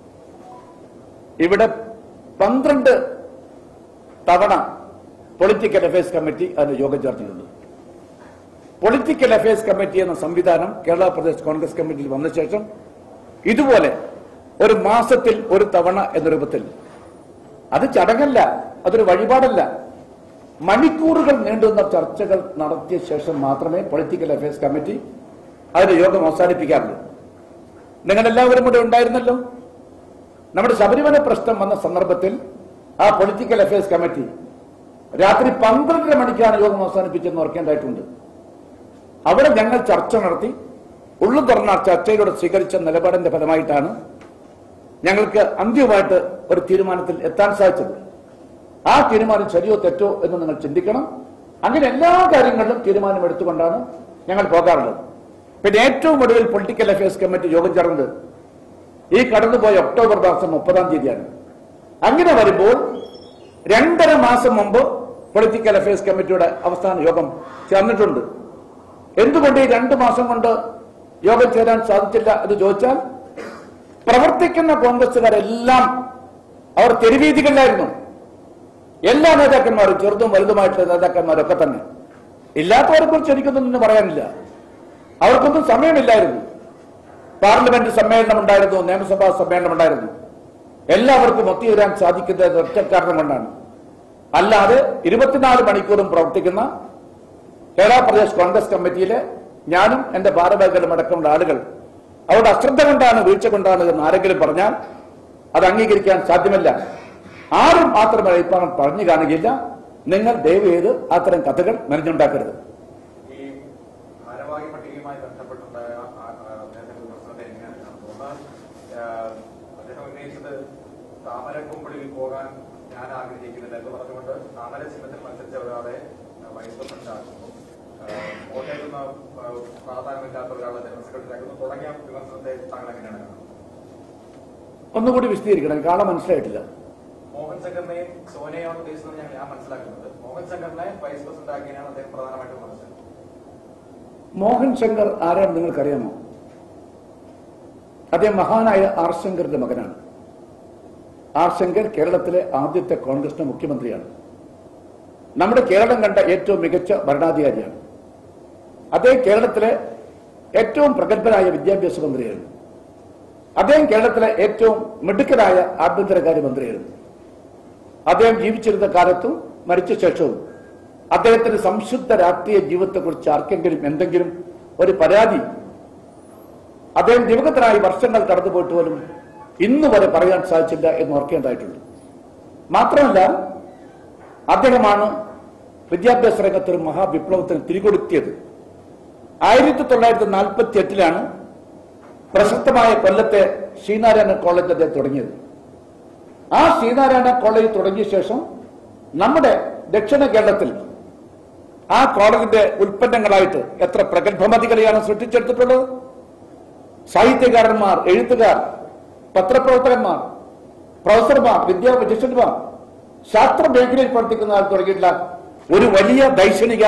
ഇവിടെ 12 തവണ പൊളിറ്റിക്കൽ അഫയേഴ്സ് കമ്മിറ്റി അതിന് യോഗം ചേർന്നിട്ടുണ്ട്. പൊളിറ്റിക്കൽ അഫയേഴ്സ് കമ്മിറ്റി എന്ന സംവിധാനം കേരള പ്രദേശ് കോൺഗ്രസ് കമ്മിറ്റിയിൽ വന്ന ശേഷം ഇതുപോലെ ഒരു മാസത്തിൽ ഒരു തവണ എന്ന രൂപത്തിൽ, അത് ചടങ്ങല്ല, അതൊരു വഴിപാടല്ല, മണിക്കൂറുകൾ നീണ്ടുന്ന ചർച്ചകൾ നടത്തിയ ശേഷം മാത്രമേ പൊളിറ്റിക്കൽ അഫയേഴ്സ് കമ്മിറ്റി അതിന്റെ യോഗം അവസാനിപ്പിക്കാറുള്ളൂ. നിങ്ങളെല്ലാവരും കൂടെ ഉണ്ടായിരുന്നല്ലോ. നമ്മുടെ ശബരിമല പ്രശ്നം വന്ന സന്ദർഭത്തിൽ ആ പൊളിറ്റിക്കൽ അഫയേഴ്സ് കമ്മിറ്റി രാത്രി 12:30 മണിക്കാണ് യോഗം അവസാനിപ്പിച്ചെന്ന് ഓർക്കേണ്ടതായിട്ടുണ്ട്. അവിടെ ഞങ്ങൾ ചർച്ച നടത്തി ഉള്ളു തുറന്ന ചർച്ചയിലൂടെ സ്വീകരിച്ച നിലപാടിന്റെ ഫലമായിട്ടാണ് ഞങ്ങൾക്ക് അന്തിമമായിട്ട് ഒരു തീരുമാനത്തിൽ എത്താൻ സാധിച്ചത്. ആ തീരുമാനം ശരിയോ തെറ്റോ എന്ന് നിങ്ങൾ ചിന്തിക്കണം. അങ്ങനെ എല്ലാ കാര്യങ്ങളിലും തീരുമാനമെടുത്തുകൊണ്ടാണ് ഞങ്ങൾ പോകാറുള്ളത്. പിന്നെ ഏറ്റവും ഒടുവിൽ പൊളിറ്റിക്കൽ അഫയേഴ്സ് കമ്മിറ്റി യോഗം ചേർന്നത് ഈ കടന്നുപോയ ഒക്ടോബർ മാസം 30-ാം തീയതിയാണ്. അങ്ങനെ വരുമ്പോൾ 2.5 മാസം മുമ്പ് പൊളിറ്റിക്കൽ അഫയേഴ്സ് കമ്മിറ്റിയുടെ അവസാന യോഗം ചേർന്നിട്ടുണ്ട്. എന്തുകൊണ്ട് ഈ 2 മാസം കൊണ്ട് യോഗം ചേരാൻ സാധിച്ചില്ല എന്ന് ചോദിച്ചാൽ, പ്രവർത്തിക്കുന്ന കോൺഗ്രസുകാരെല്ലാം അവർ തെരുവീതികളിലായിരുന്നു. എല്ലാ നേതാക്കന്മാരും, ചെറുതും വലുതുമായിട്ടുള്ള നേതാക്കന്മാരൊക്കെ തന്നെ. ഇല്ലാത്തവരെ കുറിച്ച് എനിക്കൊന്നും പറയാനില്ല. അവർക്കൊന്നും സമയമില്ലായിരുന്നു. പാർലമെന്റ് സമ്മേളനം ഉണ്ടായിരുന്നു, നിയമസഭാ സമ്മേളനം ഉണ്ടായിരുന്നു. എല്ലാവർക്കും ഒത്തുചേരാൻ സാധിക്കുന്നത് ഒറ്റ കാരണം കൊണ്ടാണ്. അല്ലാതെ 24 മണിക്കൂറും പ്രവർത്തിക്കുന്ന കേരള പ്രദേശ് കോൺഗ്രസ് കമ്മിറ്റിയിലെ ഞാനും എന്റെ ഭാരവാഹികളും അടക്കമുള്ള ആളുകൾ അവരുടെ അശ്രദ്ധ കൊണ്ടാണ്, വീഴ്ച കൊണ്ടാണ് എന്ന് ആരെങ്കിലും പറഞ്ഞാൽ അത് അംഗീകരിക്കാൻ സാധ്യമല്ല. ആരും മാത്രമേ ഇപ്പോൾ പറഞ്ഞു കാണുകയില്ല. നിങ്ങൾ ദയവ് ചെയ്ത് അത്തരം കഥകൾ മെനഞ്ഞുണ്ടാക്കരുത്. താമരക്കുമ്പിളിൽ പോകാൻ ഞാൻ ആഗ്രഹിക്കുന്നില്ല എന്ന് പറഞ്ഞുകൊണ്ട് താമര ചിഹ്നത്തിൽ മത്സരിച്ച ഒരാളെ വൈസ് പ്രസിഡന്റ് ആക്കുന്നു, വോട്ടേക്കുന്ന പ്രാധാന്യമില്ലാത്ത ഒരാളെ ജനറൽ സെക്രട്ടറി ആക്കുന്നു തുടങ്ങിയ വിമർശനത്തെ താങ്കൾ എങ്ങനെയാണ് കാണുന്നത്? ഒന്നുകൂടി വിശദീകരിക്കണം, കാണാൻ മനസ്സിലായിട്ടില്ല. മോഹൻ ശങ്കറിനെയും സോനിയയാണ് ഉദ്ദേശിച്ചത് ഞാൻ മനസ്സിലാക്കുന്നത്. മോഹൻ ശങ്കറിനെ വൈസ് പ്രസിഡന്റ് ആക്കിയാണ് അദ്ദേഹം പ്രധാനമായിട്ടും വിമർശിച്ചത്. മോഹൻ ശങ്കർ ആരാണ് നിങ്ങൾക്കറിയാമോ? അദ്ദേഹം മഹാനായ ആർ ശങ്കറിന്റെ മകനാണ്. ആർ ശങ്കർ കേരളത്തിലെ ആദ്യത്തെ കോൺഗ്രസിന്റെ മുഖ്യമന്ത്രിയാണ്. നമ്മുടെ കേരളം കണ്ട ഏറ്റവും മികച്ച ഭരണാധികാരിയാണ്. അദ്ദേഹം കേരളത്തിലെ ഏറ്റവും പ്രഗത്ഭനായ വിദ്യാഭ്യാസ മന്ത്രിയായിരുന്നു. അദ്ദേഹം കേരളത്തിലെ ഏറ്റവും മിടുക്കനായ ആഭ്യന്തരകാര്യ മന്ത്രിയായിരുന്നു. അദ്ദേഹം ജീവിച്ചിരുന്ന കാലത്തും മരിച്ച ശേഷവും അദ്ദേഹത്തിന്റെ സംശുദ്ധ രാഷ്ട്രീയ ജീവിതത്തെക്കുറിച്ച് ആർക്കെങ്കിലും എന്തെങ്കിലും ഒരു പരാതി അദ്ദേഹം ദിവഗതനായി വർഷങ്ങൾ കടന്നുപോയിട്ട് പോലും ഇന്ന് വരെ പറയാൻ സാധിച്ചില്ല എന്ന് ഓർക്കേണ്ടതായിട്ടുണ്ട്. മാത്രമല്ല, അദ്ദേഹമാണ് വിദ്യാഭ്യാസ രംഗത്തൊരു മഹാവിപ്ലവത്തിന് തിരികൊടുത്തിയത്. 1948 പ്രശസ്തമായ കൊല്ലത്തെ ശ്രീനാരായണ കോളേജ് അദ്ദേഹം തുടങ്ങിയത്. ആ ശ്രീനാരായണ കോളേജ് തുടങ്ങിയ ശേഷം നമ്മുടെ ദക്ഷിണ കേരളത്തിൽ ആ കോളേജിന്റെ ഉൽപ്പന്നങ്ങളായിട്ട് എത്ര പ്രഗത്ഭമതികളെയാണ് സൃഷ്ടിച്ചെടുത്തിട്ടുള്ളത്. സാഹിത്യകാരന്മാർ, എഴുത്തുകാർ, പത്രപ്രവർത്തകന്മാർ, പ്രൊഫസർമാർ, വിദ്യാഭ്യാസന്മാർ, ശാസ്ത്ര മേഖലയിൽ പ്രവർത്തിക്കുന്ന ആൾ തുടങ്ങിയിട്ടുള്ള ഒരു വലിയ ദൈക്ഷണിക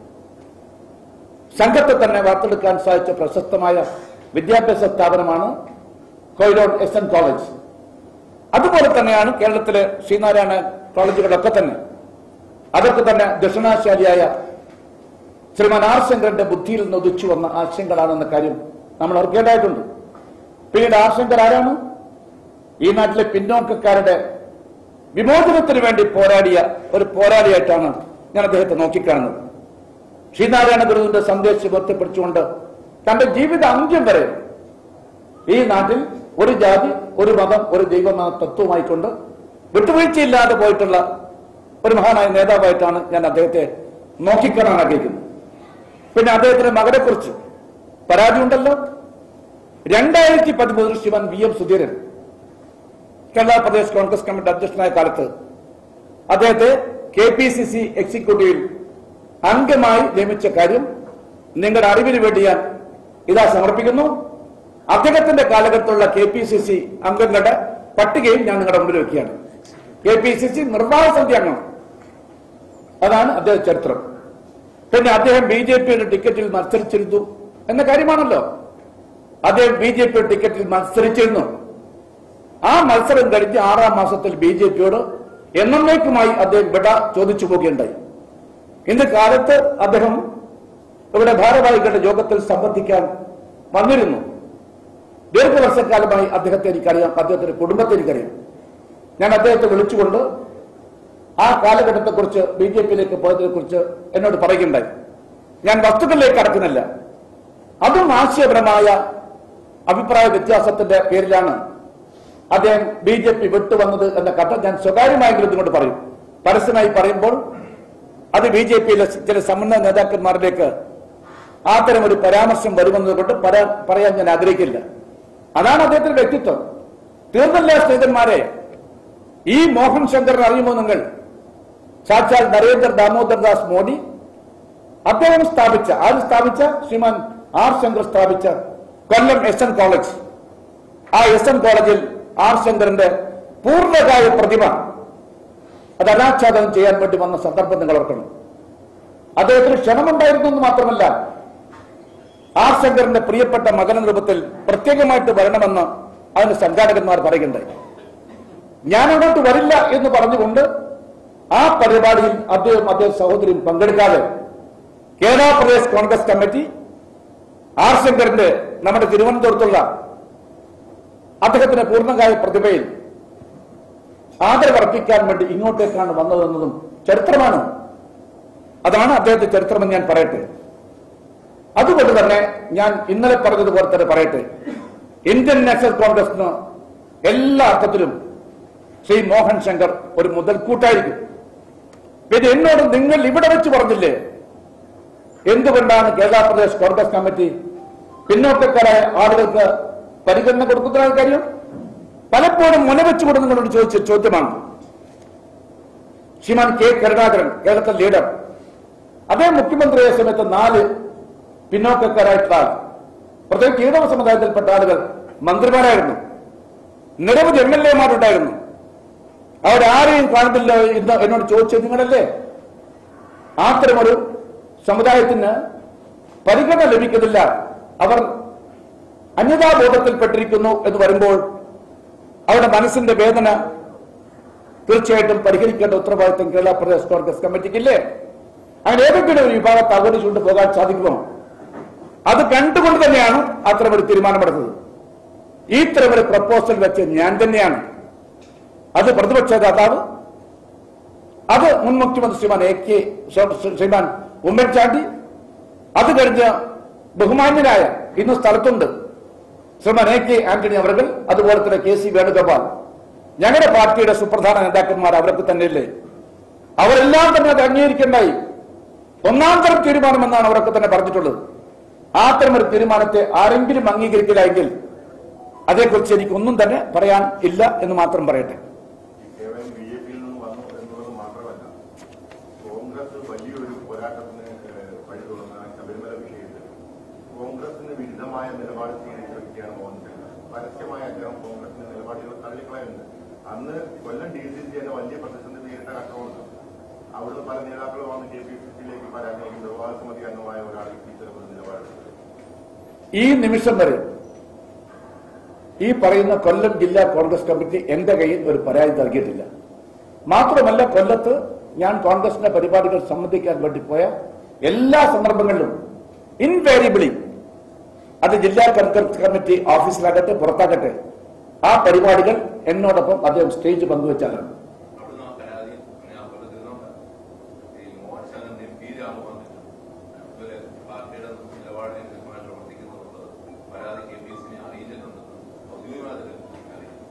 സംഘത്തെ തന്നെ വാർത്തെടുക്കാൻ സാധിച്ച പ്രശസ്തമായ വിദ്യാഭ്യാസ സ്ഥാപനമാണ് കൊയിലോൺ SN കോളേജ്. അതുപോലെ തന്നെയാണ് കേരളത്തിലെ ശ്രീനാരായണ കോളേജുകളൊക്കെ തന്നെ. അതൊക്കെ തന്നെ ദക്ഷിണാശാലിയായ ശ്രീമാൻ ആർ ശങ്കറിന്റെ ബുദ്ധിയിൽ നിന്ന് ഉദിച്ചു വന്ന ആശയങ്ങളാണെന്ന കാര്യം നമ്മൾ ഓർക്കേണ്ടതായിട്ടുണ്ട്. പിന്നീട് ആർ ശങ്കർ ആരാണ്? ഈ നാട്ടിലെ പിന്നോക്കക്കാരുടെ വിമോചനത്തിന് വേണ്ടി പോരാടിയ ഒരു പോരാളിയായിട്ടാണ് ഞാൻ അദ്ദേഹത്തെ നോക്കിക്കാണുന്നത്. ശ്രീനാരായണ ഗുരുവിന്റെ സന്ദേശം ഉയർത്തിപ്പിടിച്ചുകൊണ്ട് തന്റെ ജീവിത അന്ത്യം വരെ ഈ നാട്ടിൽ ഒരു ജാതി, ഒരു മതം, ഒരു ദൈവം തത്വമായിക്കൊണ്ട് വിട്ടുവീഴ്ചയില്ലാതെ പോയിട്ടുള്ള ഒരു മഹാനായ നേതാവായിട്ടാണ് ഞാൻ അദ്ദേഹത്തെ നോക്കിക്കാണാൻ ആഗ്രഹിക്കുന്നത്. പിന്നെ അദ്ദേഹത്തിന്റെ മകനെ കുറിച്ച് പരാതിയുണ്ടല്ലോ. 2013 ശ്രീമാൻ VM സുധീരൻ കേരള പ്രദേശ് കോൺഗ്രസ് കമ്മിറ്റി അധ്യക്ഷനായ കാലത്ത് അദ്ദേഹത്തെ KPCC എക്സിക്യൂട്ടീവിൽ അംഗമായി നിയമിച്ച കാര്യം നിങ്ങളുടെ അറിവിന് വേണ്ടി ഞാൻ ഇതാ സമർപ്പിക്കുന്നു. അദ്ദേഹത്തിന്റെ കാലഘട്ടത്തിലുള്ള KPCC അംഗങ്ങളുടെ പട്ടികയും ഞാൻ നിങ്ങളുടെ മുമ്പിൽ വെക്കുകയാണ്. KPCC നിർവാഹക സമിതി അംഗം. അതാണ് അദ്ദേഹം ചരിത്രം. പിന്നെ അദ്ദേഹം BJPയുടെ ടിക്കറ്റിൽ മത്സരിച്ചിരുന്നു എന്ന കാര്യമാണല്ലോ. അദ്ദേഹം BJPയുടെ ടിക്കറ്റിൽ മത്സരിച്ചിരുന്നു. ആ മത്സരം കഴിഞ്ഞ് 6-ാം മാസത്തിൽ BJPയോട് എന്നേക്കുമായി അദ്ദേഹം വിട ചോദിച്ചു പോവുകയുണ്ടായി. ഇന്ന് കാലത്ത് അദ്ദേഹം ഇവിടെ ഭാരവാഹികളുടെ യോഗത്തിൽ സംബന്ധിക്കാൻ വന്നിരുന്നു. ദീർഘവർഷക്കാലമായി അദ്ദേഹത്തെ എനിക്കറിയാം, അദ്ദേഹത്തിന്റെ കുടുംബത്തെ എനിക്കറിയാം. ഞാൻ അദ്ദേഹത്തെ വിളിച്ചുകൊണ്ട് ആ കാലഘട്ടത്തെക്കുറിച്ച്, BJPയിലേക്ക് പോയതിനെ കുറിച്ച് എന്നോട് പറയുകയുണ്ടായി. ഞാൻ വസ്തുക്കളിലേക്ക് കടക്കുന്നില്ല. അതും ആശയപരമായ അഭിപ്രായ വ്യത്യാസത്തിന്റെ പേരിലാണ് അദ്ദേഹം BJP വിട്ടുവന്നത് എന്ന കഥ ഞാൻ സ്വകാര്യമായെങ്കിലും ഇതുകൊണ്ട് പറയും. പരസ്യമായി പറയുമ്പോൾ അത് BJPയിലെ ചില സമുന്നത നേതാക്കന്മാരിലേക്ക് അത്തരം ഒരു പരാമർശം വരുമെന്നതുകൊണ്ട് പറയാൻ ഞാൻ ആഗ്രഹിക്കില്ല. അതാണ് അദ്ദേഹത്തിന്റെ വ്യക്തിത്വം. തീർന്നല്ല സ്നേഹിതന്മാരെ, ഈ മോഹൻ ശങ്കറിനെ അറിയുമോ നിങ്ങൾ? സാക്ഷാൽ നരേന്ദ്ര ദാമോദർദാസ് മോഡി അദ്ദേഹം സ്ഥാപിച്ച, ശ്രീമാൻ R. ശങ്കർ സ്ഥാപിച്ച കൊല്ലം SN കോളേജ്. ആ SN കോളേജിൽ R. ശങ്കറിന്റെ പൂർണ്ണകായ പ്രതിമ അത് അനാച്ഛാദനം ചെയ്യാൻ വേണ്ടി വന്ന സന്ദർഭം നിങ്ങൾ ഓർക്കണം. അദ്ദേഹത്തിന് ക്ഷണമുണ്ടായിരുന്നു എന്ന് മാത്രമല്ല, R. ശങ്കറിന്റെ പ്രിയപ്പെട്ട മകൻ രൂപത്തിൽ പ്രത്യേകമായിട്ട് വരണമെന്ന് അതിന് സംഘാടകന്മാർ പറയുകയുണ്ടായി. ഞാൻ അങ്ങോട്ട് വരില്ല എന്ന് പറഞ്ഞുകൊണ്ട് ആ പരിപാടിയിൽ അദ്ദേഹം സഹോദരിയും പങ്കെടുക്കാതെ കേരള പ്രദേശ് കോൺഗ്രസ് കമ്മിറ്റി R. ശങ്കറിന്റെ നമ്മുടെ തിരുവനന്തപുരത്തുള്ള അദ്ദേഹത്തിന്റെ പൂർണ്ണകായ പ്രതിഭയിൽ ആദരവർപ്പിക്കാൻ വേണ്ടി ഇങ്ങോട്ടേക്കാണ് വന്നതെന്നതും ചരിത്രമാണ്. അതാണ് അദ്ദേഹത്തിന്റെ ചരിത്രമെന്ന് ഞാൻ പറയട്ടെ. അതുകൊണ്ട് തന്നെ ഞാൻ ഇന്നലെ പറഞ്ഞതുപോലെ തന്നെ പറയട്ടെ, ഇന്ത്യൻ നാഷണൽ കോൺഗ്രസിന് എല്ലാ അർത്ഥത്തിലും ശ്രീ മോഹൻ ശങ്കർ ഒരു മുതൽക്കൂട്ടായിരിക്കും. പിന്നെ എന്നോട് നിങ്ങൾ ഇവിടെ വെച്ച് പറഞ്ഞില്ലേ എന്തുകൊണ്ടാണ് കേരള പ്രദേശ് കോൺഗ്രസ് കമ്മിറ്റി പിന്നോക്കക്കാരായ ആളുകൾക്ക് പരിഗണന കൊടുക്കുന്ന കാര്യം? പലപ്പോഴും മുനവെച്ചുകൊണ്ട് നിങ്ങളോട് ചോദിച്ച ചോദ്യമാണ്. ശ്രീമാൻ K. കരുണാകരൻ, കേരളത്തിലെ ലീഡർ, അദ്ദേഹം മുഖ്യമന്ത്രിയായ സമയത്ത് 4 പിന്നോക്കക്കാരായിട്ടുള്ള ആൾ, പ്രത്യേകിച്ച് ഈഴവ സമുദായത്തിൽപ്പെട്ട ആളുകൾ മന്ത്രിമാരായിരുന്നു. നിരവധി MLA-മാരുണ്ടായിരുന്നു. അവരാരെയും കാണുന്നില്ല എന്ന് എന്നോട് ചോദിച്ചത് നിങ്ങളല്ലേ? അത്തരമൊരു സമുദായത്തിന് പരിഗണന ലഭിക്കുന്നില്ല, അവർ അന്യതാബോധത്തിൽപ്പെട്ടിരിക്കുന്നു എന്ന് വരുമ്പോൾ അവരുടെ മനസ്സിന്റെ വേദന തീർച്ചയായിട്ടും പരിഹരിക്കേണ്ട ഉത്തരവാദിത്വം കേരള പ്രദേശ് കോൺഗ്രസ് കമ്മിറ്റിക്കില്ലേ? അങ്ങനെ ഏതെങ്കിലും ഒരു വിഭാഗത്തെ അവഗണിച്ചുകൊണ്ട് പോകാൻ സാധിക്കുമോ? അത് കണ്ടുകൊണ്ട് തന്നെയാണ് അത്തരമൊരു തീരുമാനമെടുത്തത്. ഈ ഇത്തരമൊരു പ്രപ്പോസൽ വെച്ച് ഞാൻ തന്നെയാണ്, അത് പ്രതിപക്ഷ നേതാവ്, അത് മുൻ മുഖ്യമന്ത്രി ശ്രീമാൻ ഉമ്മൻചാണ്ടി, അത് കഴിഞ്ഞ് ബഹുമാന്യനായ ഇന്ന് സ്ഥലത്തുണ്ട് ശ്രീമാൻ AK ആന്റണി അവർ, അതുപോലെ തന്നെ KC വേണുഗോപാൽ, ഞങ്ങളുടെ പാർട്ടിയുടെ സുപ്രധാന നേതാക്കന്മാർ അവരൊക്കെ തന്നെയല്ലേ? അവരെല്ലാം തന്നെ അത് അംഗീകരിക്കേണ്ടായി. ഒന്നാം തരം തീരുമാനമെന്നാണ് അവരൊക്കെ തന്നെ പറഞ്ഞിട്ടുള്ളത്. അത്തരമൊരു തീരുമാനത്തെ ആരെങ്കിലും അംഗീകരിക്കില്ല എങ്കിൽ അതേക്കുറിച്ച് എനിക്കൊന്നും തന്നെ പറയാൻ ഇല്ല എന്ന് മാത്രം പറയട്ടെ. കോൺഗ്രസിന് വിരുദ്ധമായ നിലപാട് സ്വീകരിച്ച വ്യക്തിയാണ് മോഹൻ ശങ്കർ. പരസ്യമായ അദ്ദേഹം കോൺഗ്രസിന്റെ നിലപാടുകൾ തള്ളിക്കളയുന്നുണ്ട്. അന്ന് കൊല്ലം DCC വലിയ പ്രതിസന്ധി നേരിട്ട ഘട്ടമുണ്ട്. അവിടുന്ന് പല നേതാക്കളും വന്ന് KPCC-യിലേക്ക് പരാതി നിർവാഹക സമിതി അംഗമായ ഒരാൾ ഇത്തരത്തിൽ നിലപാടെടുത്തത്. ഈ നിമിഷം വരെ ഈ പറയുന്ന കൊല്ലം ജില്ലാ കോൺഗ്രസ് കമ്മിറ്റി എന്റെ കയ്യിൽ ഒരു പരാതി നൽകിയിട്ടില്ല. മാത്രമല്ല, കൊല്ലത്ത് ഞാൻ കോൺഗ്രസിന്റെ പരിപാടികൾ സംബന്ധിക്കാൻ വേണ്ടി പോയ എല്ലാ സന്ദർഭങ്ങളിലും ഇൻവേരിയബിളി അത് ജില്ലാ കോൺഗ്രസ് കമ്മിറ്റി ഓഫീസിലാകട്ടെ പുറത്താകട്ടെ ആ പരിപാടികൾ എന്നോടൊപ്പം അദ്ദേഹം സ്റ്റേജ് പങ്കുവച്ചാലാണ്. പാർട്ടിയുടെ നിലപാടിനെ പ്രവർത്തിക്കുന്നുള്ളത് പരാതി KPCC അറിയിച്ചിട്ടുണ്ട്. ഔദ്യോഗികമായി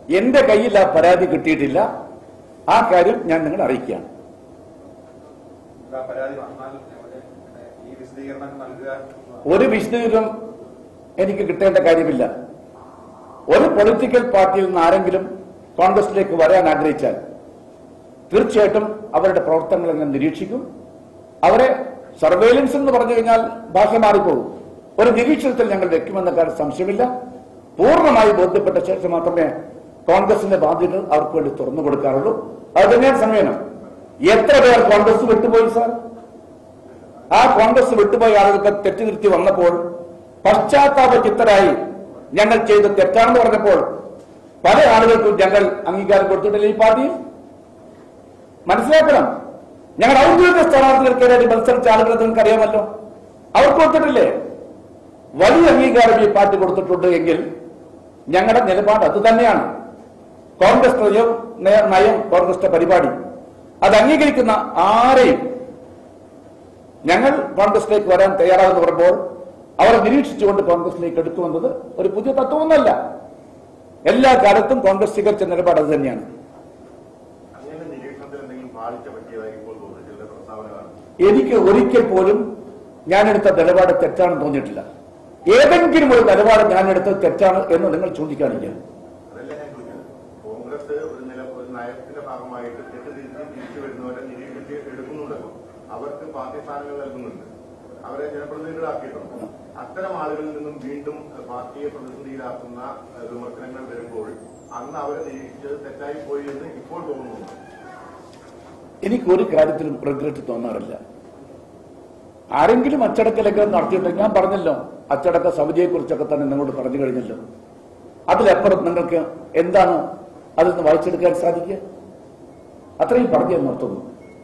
എന്റെ കയ്യിൽ ആ പരാതി കിട്ടിയിട്ടില്ല. ആ കാര്യം ഞാൻ നിങ്ങളെ അറിയിക്കുകയാണ്. ഒരു വിശദീകരണം എനിക്ക് കിട്ടേണ്ട കാര്യമില്ല. ഒരു പൊളിറ്റിക്കൽ പാർട്ടിയിൽ നിന്ന് ആരെങ്കിലും കോൺഗ്രസിലേക്ക് വരാൻ ആഗ്രഹിച്ചാൽ തീർച്ചയായിട്ടും അവരുടെ പ്രവർത്തനങ്ങൾ ഞാൻ നിരീക്ഷിക്കും. അവരെ സർവേലൻസ് എന്ന് പറഞ്ഞു കഴിഞ്ഞാൽ ഭാഷ മാറിപ്പോകും. ഒരു നിരീക്ഷണത്തിൽ ഞങ്ങൾ വെക്കുമെന്ന കാര്യം സംശയമില്ല. പൂർണ്ണമായി ബോധ്യപ്പെട്ട ശേഷം മാത്രമേ കോൺഗ്രസിന്റെ ബാധ്യത അവർക്ക് വേണ്ടി തുറന്നു കൊടുക്കാറുള്ളൂ. അത് തന്നെയാണ് സമീപനം. എത്ര പേർ കോൺഗ്രസ് വിട്ടുപോയി സാർ? ആ കോൺഗ്രസ് വിട്ടുപോയ ആളുകൾക്ക് തെറ്റുതിരുത്തി വന്നപ്പോൾ പശ്ചാത്താപചിത്തരായി ഞങ്ങൾ ചെയ്ത് തെറ്റാണെന്ന് പറഞ്ഞപ്പോൾ പല ആളുകൾക്കും ഞങ്ങൾ അംഗീകാരം കൊടുത്തിട്ടില്ല. ഈ പാർട്ടിയിൽ മനസ്സിലാക്കണം, ഞങ്ങൾ ഔദ്യോഗിക സ്ഥാനാർത്ഥികൾക്കെതിരെ മത്സരിച്ച ആളുകളെ നിങ്ങൾക്ക് അറിയാമല്ലോ. അവർക്ക് കൊടുത്തിട്ടില്ലേ? വലിയ അംഗീകാരം ഈ പാർട്ടി കൊടുത്തിട്ടുണ്ട് എങ്കിൽ ഞങ്ങളുടെ നിലപാട് അത് തന്നെയാണ്. കോൺഗ്രസ് നയം, കോൺഗ്രസിന്റെ പരിപാടി അത് അംഗീകരിക്കുന്ന ആരെയും ഞങ്ങൾ കോൺഗ്രസിലേക്ക് വരാൻ തയ്യാറാകുന്ന പറയുമ്പോൾ അവരെ നിരീക്ഷിച്ചുകൊണ്ട് കോൺഗ്രസിലേക്ക് എടുക്കുമെന്നത് ഒരു പുതിയ തത്വമൊന്നുമല്ല. എല്ലാ കാലത്തും കോൺഗ്രസ് സ്വീകരിച്ച നിലപാട് അത് തന്നെയാണ്. എനിക്ക് ഒരിക്കൽ പോലും ഞാനെടുത്ത നിലപാട് തെറ്റാണെന്ന് തോന്നിയിട്ടില്ല. ഏതെങ്കിലും ഒരു നിലപാട് ഞാനെടുത്തത് തെറ്റാണ് എന്ന് നിങ്ങൾ ചൂണ്ടിക്കാണിക്കുക. നയത്തിന്റെ ഭാഗമായിട്ട് തിരിച്ചു വരുന്നവരെ നിരീക്ഷിച്ച് എടുക്കുന്നുണ്ടല്ലോ. അവർക്ക് പാർട്ടി സ്ഥാനങ്ങൾ നൽകുന്നുണ്ട്, അവരെ ജനപ്രതിനിധികളാക്കിയിട്ടുണ്ട്. അത്തരം ആളുകളിൽ നിന്നും വീണ്ടും പാർട്ടിയെ പ്രതിസന്ധിയിലാക്കുന്ന വിമർശനങ്ങൾ വരുമ്പോൾ അന്ന് അവരെ നിരീക്ഷിച്ചത് തെറ്റായി പോയി എന്ന് ഇപ്പോൾ തോന്നുന്നു. എനിക്കൊരു കാര്യത്തിലും റിഗ്രറ്റ് തോന്നാറില്ല. ആരെങ്കിലും അച്ചടക്കലൊക്കെ നടത്തിയിട്ടുണ്ടെങ്കിൽ ഞാൻ പറഞ്ഞല്ലോ, അച്ചടക്ക സമിതിയെ കുറിച്ചൊക്കെ തന്നെ നിങ്ങളോട് പറഞ്ഞു കഴിഞ്ഞല്ലോ. അതിലപ്പുറം നിങ്ങൾക്ക് എന്താണ് അതിൽ നിന്ന് വായിച്ചെടുക്കാൻ സാധിക്കുക? അത്രയും പറഞ്ഞു നിർത്തുന്നു.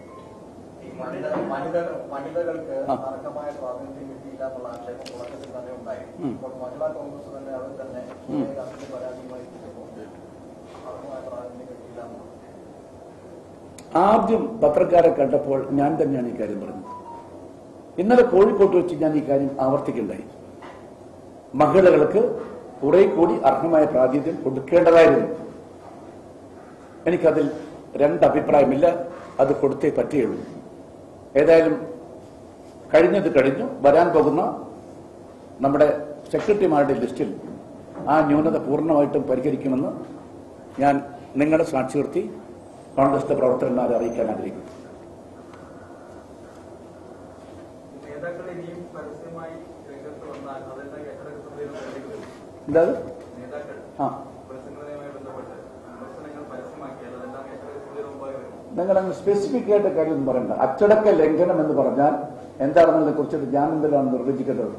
വനിതകൾക്ക് അർഹമായ പ്രാതിനിധ്യം കിട്ടിയില്ല എന്നുള്ള ആക്ഷേപം തുടക്കത്തിൽ തന്നെ ഉണ്ടായി. ഇപ്പോൾ മഹിളാ കോൺഗ്രസ് തന്നെ അവർ തന്നെ പരാതിയുമായി അർഹമായ പ്രാതിനിധ്യം കിട്ടിയില്ല എന്നുള്ളത് ആദ്യം പത്രക്കാരെ കണ്ടപ്പോൾ ഞാൻ തന്നെയാണ് ഈ കാര്യം പറഞ്ഞത്. ഇന്നലെ കോഴിക്കോട്ട് വെച്ച് ഞാൻ ഈ കാര്യം ആവർത്തിക്കുണ്ടായി. മഹിളകൾക്ക് കുറെ കൂടി അർഹമായ പ്രാതിനിധ്യം കൊടുക്കേണ്ടതായിരുന്നു. എനിക്കതിൽ രണ്ടഭിപ്രായമില്ല. അത് കൊടുത്തേ പറ്റുകയുള്ളൂ. ഏതായാലും കഴിഞ്ഞത് കഴിഞ്ഞു. വരാൻ പോകുന്ന നമ്മുടെ സെക്രട്ടറിമാരുടെ ലിസ്റ്റിൽ ആ ന്യൂനത പൂർണ്ണമായിട്ടും പരിഹരിക്കുമെന്ന് ഞാൻ നിങ്ങളുടെ സാക്ഷി നിർത്തി കോൺഗ്രസിന്റെ പ്രവർത്തകന്മാരെ അറിയിക്കാൻ ആഗ്രഹിക്കുന്നു. എന്താ നിങ്ങളങ്ങ് സ്പെസിഫിക് ആയിട്ട് കാര്യമൊന്നും പറയണ്ട. അച്ചടക്ക ലംഘനം എന്ന് പറഞ്ഞാൽ എന്താണെന്നതിനെ കുറിച്ചിട്ട് ഞാൻ എന്തെല്ലാം നിർവചിക്കേണ്ടത്?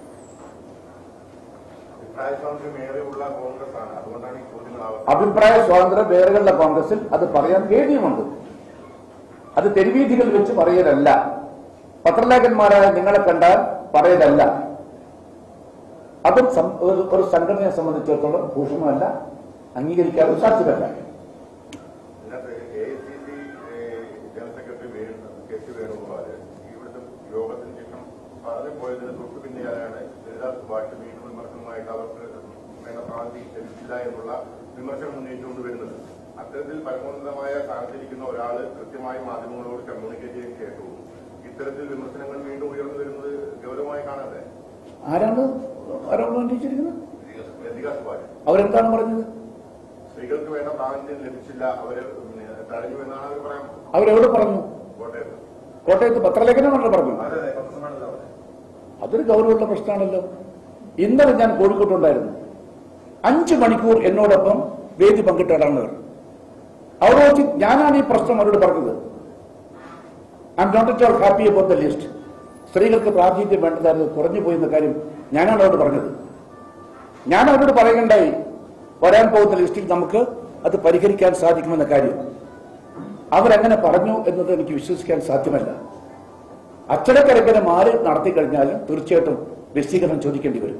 അഭിപ്രായ സ്വാതന്ത്ര്യം വേറെയുള്ള കോൺഗ്രസിൽ അത് പറയാൻ വേദിയുമുണ്ട്. അത് തെരുവീഥികൾ വെച്ച് പറയലല്ല. പത്രലേഖന്മാരായ നിങ്ങളെ കണ്ടാൽ പറയലല്ല. അതും ഒരു സംഘടനയെ സംബന്ധിച്ചിടത്തോളം ഭൂഷണമല്ല, അംഗീകരിക്കാനും സാധ്യമല്ല. പോയതിന് തൊട്ട് പിന്നെയാണ് ഭാഷ വീണ്ടും വിമർശനമായിട്ട് അവർക്ക് വേണ്ട പ്രാന്തി ലഭിച്ചില്ല എന്നുള്ള വിമർശനം ഉന്നയിച്ചുകൊണ്ട് വരുന്നത്. അത്തരത്തിൽ പരമോന്നതമായ സ്ഥാനത്തിരിക്കുന്ന ഒരാൾ കൃത്യമായി മാധ്യമങ്ങളോട് കമ്മ്യൂണിക്കേറ്റ് ചെയ്തതിനു ശേഷവും ഇത്തരത്തിൽ വിമർശനങ്ങൾ വീണ്ടും ഉയർന്നു വരുന്നത് ഗൗരവമായി കാണണ്ടേ? ആരാണ് ഉന്നയിച്ചിരിക്കുന്നത്? അവരെന്താണ് പറഞ്ഞത്? സ്ത്രീകൾക്ക് വേണ്ട പ്രാതിനിധ്യം ലഭിച്ചില്ല, അവര് തടഞ്ഞു എന്നാണ് അവർ പറയാൻ. അവരെവിടെ പറഞ്ഞു? കോട്ടയത്ത്. കോട്ടയത്ത് പത്രലേഖനമാണല്ലോ പറഞ്ഞു. അതൊരു ഗൗരവമുള്ള പ്രശ്നമാണല്ലോ. ഇന്നലെ ഞാൻ കോഴിക്കോട്ടുണ്ടായിരുന്നു. 5 മണിക്കൂർ എന്നോടൊപ്പം വേദി പങ്കിട്ടവരാണ്. അവിടെ വെച്ച് ഞാനാണ് ഈ പ്രശ്നം അവരോട് പറഞ്ഞത്. I am not at all happy about the list. സ്ത്രീകൾക്ക് പ്രാതിനിധ്യം വേണ്ടതായിരുന്നു, കുറഞ്ഞു പോയെന്ന കാര്യം ഞാനാണ് അവരോട് പറഞ്ഞത്. ഞാൻ അവരോട് പറയുകയുണ്ടായി, വരാൻ പോകുന്ന ലിസ്റ്റിൽ നമുക്ക് അത് പരിഹരിക്കാൻ സാധിക്കുമെന്ന കാര്യം. അവരെങ്ങനെ പറഞ്ഞു എന്നത് എനിക്ക് വിശ്വസിക്കാൻ സാധ്യമല്ല. അച്ചടക്കലംഘനം ആര് നടത്തി കഴിഞ്ഞാലും തീർച്ചയായിട്ടും വിശദീകരണം ചോദിക്കേണ്ടി വരും.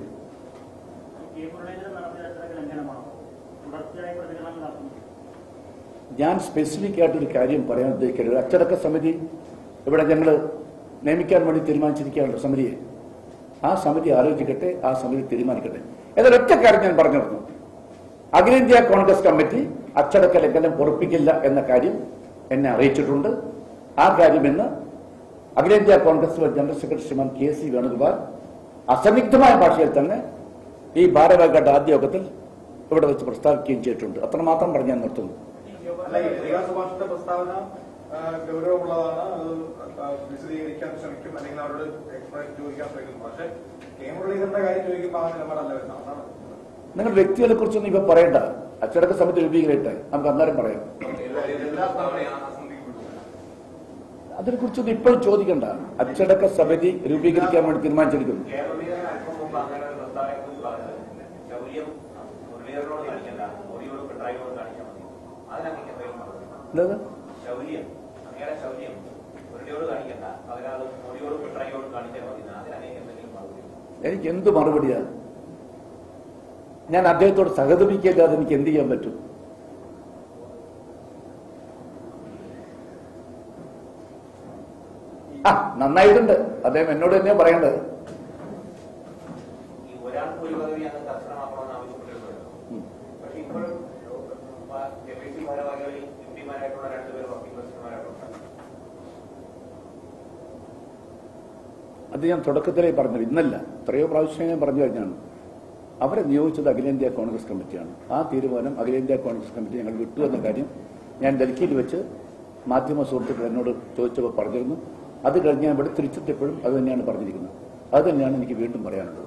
ഞാൻ സ്പെസിഫിക് ആയിട്ടൊരു കാര്യം പറയാൻ ഉദ്ദേശിക്കരുത്. അച്ചടക്ക സമിതി ഇവിടെ ഞങ്ങൾ നിയമിക്കാൻ വേണ്ടി തീരുമാനിച്ചിരിക്കുകയാണ് സമിതിയെ. ആ സമിതി ആലോചിക്കട്ടെ, ആ സമിതി തീരുമാനിക്കട്ടെ. ഏതൊരൊറ്റ കാര്യം ഞാൻ പറഞ്ഞു. അഖിലേന്ത്യാ കോൺഗ്രസ് കമ്മിറ്റി അച്ചടക്ക ലംഘനം ഉറപ്പിക്കില്ല എന്ന കാര്യം എന്നെ അറിയിച്ചിട്ടുണ്ട്. ആ കാര്യം ഇന്ന് അഖിലേന്ത്യാ കോൺഗ്രസ് ജനറൽ സെക്രട്ടറി ശ്രീമാൻ KC വേണുഗോപാൽ അസന്നിഗ്ധമായ ഭാഷയിൽ തന്നെ ഈ ഭാരവാഹികളുടെ ആദ്യ യോഗത്തിൽ ഇവിടെ വെച്ച് പ്രസ്താവിക്കുകയും ചെയ്തിട്ടുണ്ട്. അത്രമാത്രം പറഞ്ഞ് ഞാൻ നിർത്തുന്നു. സുഭാഷിന്റെ പ്രസ്താവന ഗൗരവമുള്ളതാണ്. അത് വിശദീകരിക്കാൻ ശ്രമിക്കും, അല്ലെങ്കിൽ അവരോട് എക്സ്പ്ലൈൻ ചോദിക്കാൻ ശ്രമിക്കും. പക്ഷേ മുരളീധരന്റെ കാര്യം ചോദിക്കുമ്പോൾ ആ നിലപാടല്ല വരുന്നത്. നിങ്ങൾ വ്യക്തികളെ കുറിച്ചൊന്നും ഇപ്പൊ പറയണ്ട. അച്ചടക്ക സമിതി രൂപീകരിക്കട്ടെ, നമുക്ക് അന്നേരം പറയാം. അതിനെക്കുറിച്ചൊന്നും ഇപ്പോഴും ചോദിക്കണ്ട. അച്ചടക്ക സമിതി രൂപീകരിക്കാൻ വേണ്ടി തീരുമാനിച്ചിരിക്കുന്നു. എനിക്ക് എന്ത് മറുപടിയാ? ഞാൻ അദ്ദേഹത്തോട് സഹതപിക്കാതെ എനിക്ക് എന്ത് ചെയ്യാൻ പറ്റും? നന്നായിട്ടുണ്ട്. അദ്ദേഹം എന്നോട് തന്നെയാ പറയേണ്ടത്. അത് ഞാൻ തുടക്കത്തിലേ പറഞ്ഞു, ഇന്നല്ല, എത്രയോ പ്രാവശ്യം ഞാൻ പറഞ്ഞു കഴിഞ്ഞാണ്. അവരെ നിയോഗിച്ചത് അഖിലേന്ത്യാ കോൺഗ്രസ് കമ്മിറ്റിയാണ്. ആ തീരുമാനം അഖിലേന്ത്യാ കോൺഗ്രസ് കമ്മിറ്റി ഞങ്ങൾ വിട്ടു എന്ന കാര്യം ഞാൻ ഡൽഹിയിൽ വെച്ച് മാധ്യമ സുഹൃത്തുക്കൾ എന്നോട് ചോദിച്ചപ്പോൾ പറഞ്ഞിരുന്നു. അത് കഴിഞ്ഞ് ഞാൻ ഇവിടെ തിരിച്ചെത്തിയപ്പോഴും അത് തന്നെയാണ് പറഞ്ഞിരിക്കുന്നത്. അത് തന്നെയാണ് എനിക്ക് വീണ്ടും പറയാനുള്ളത്.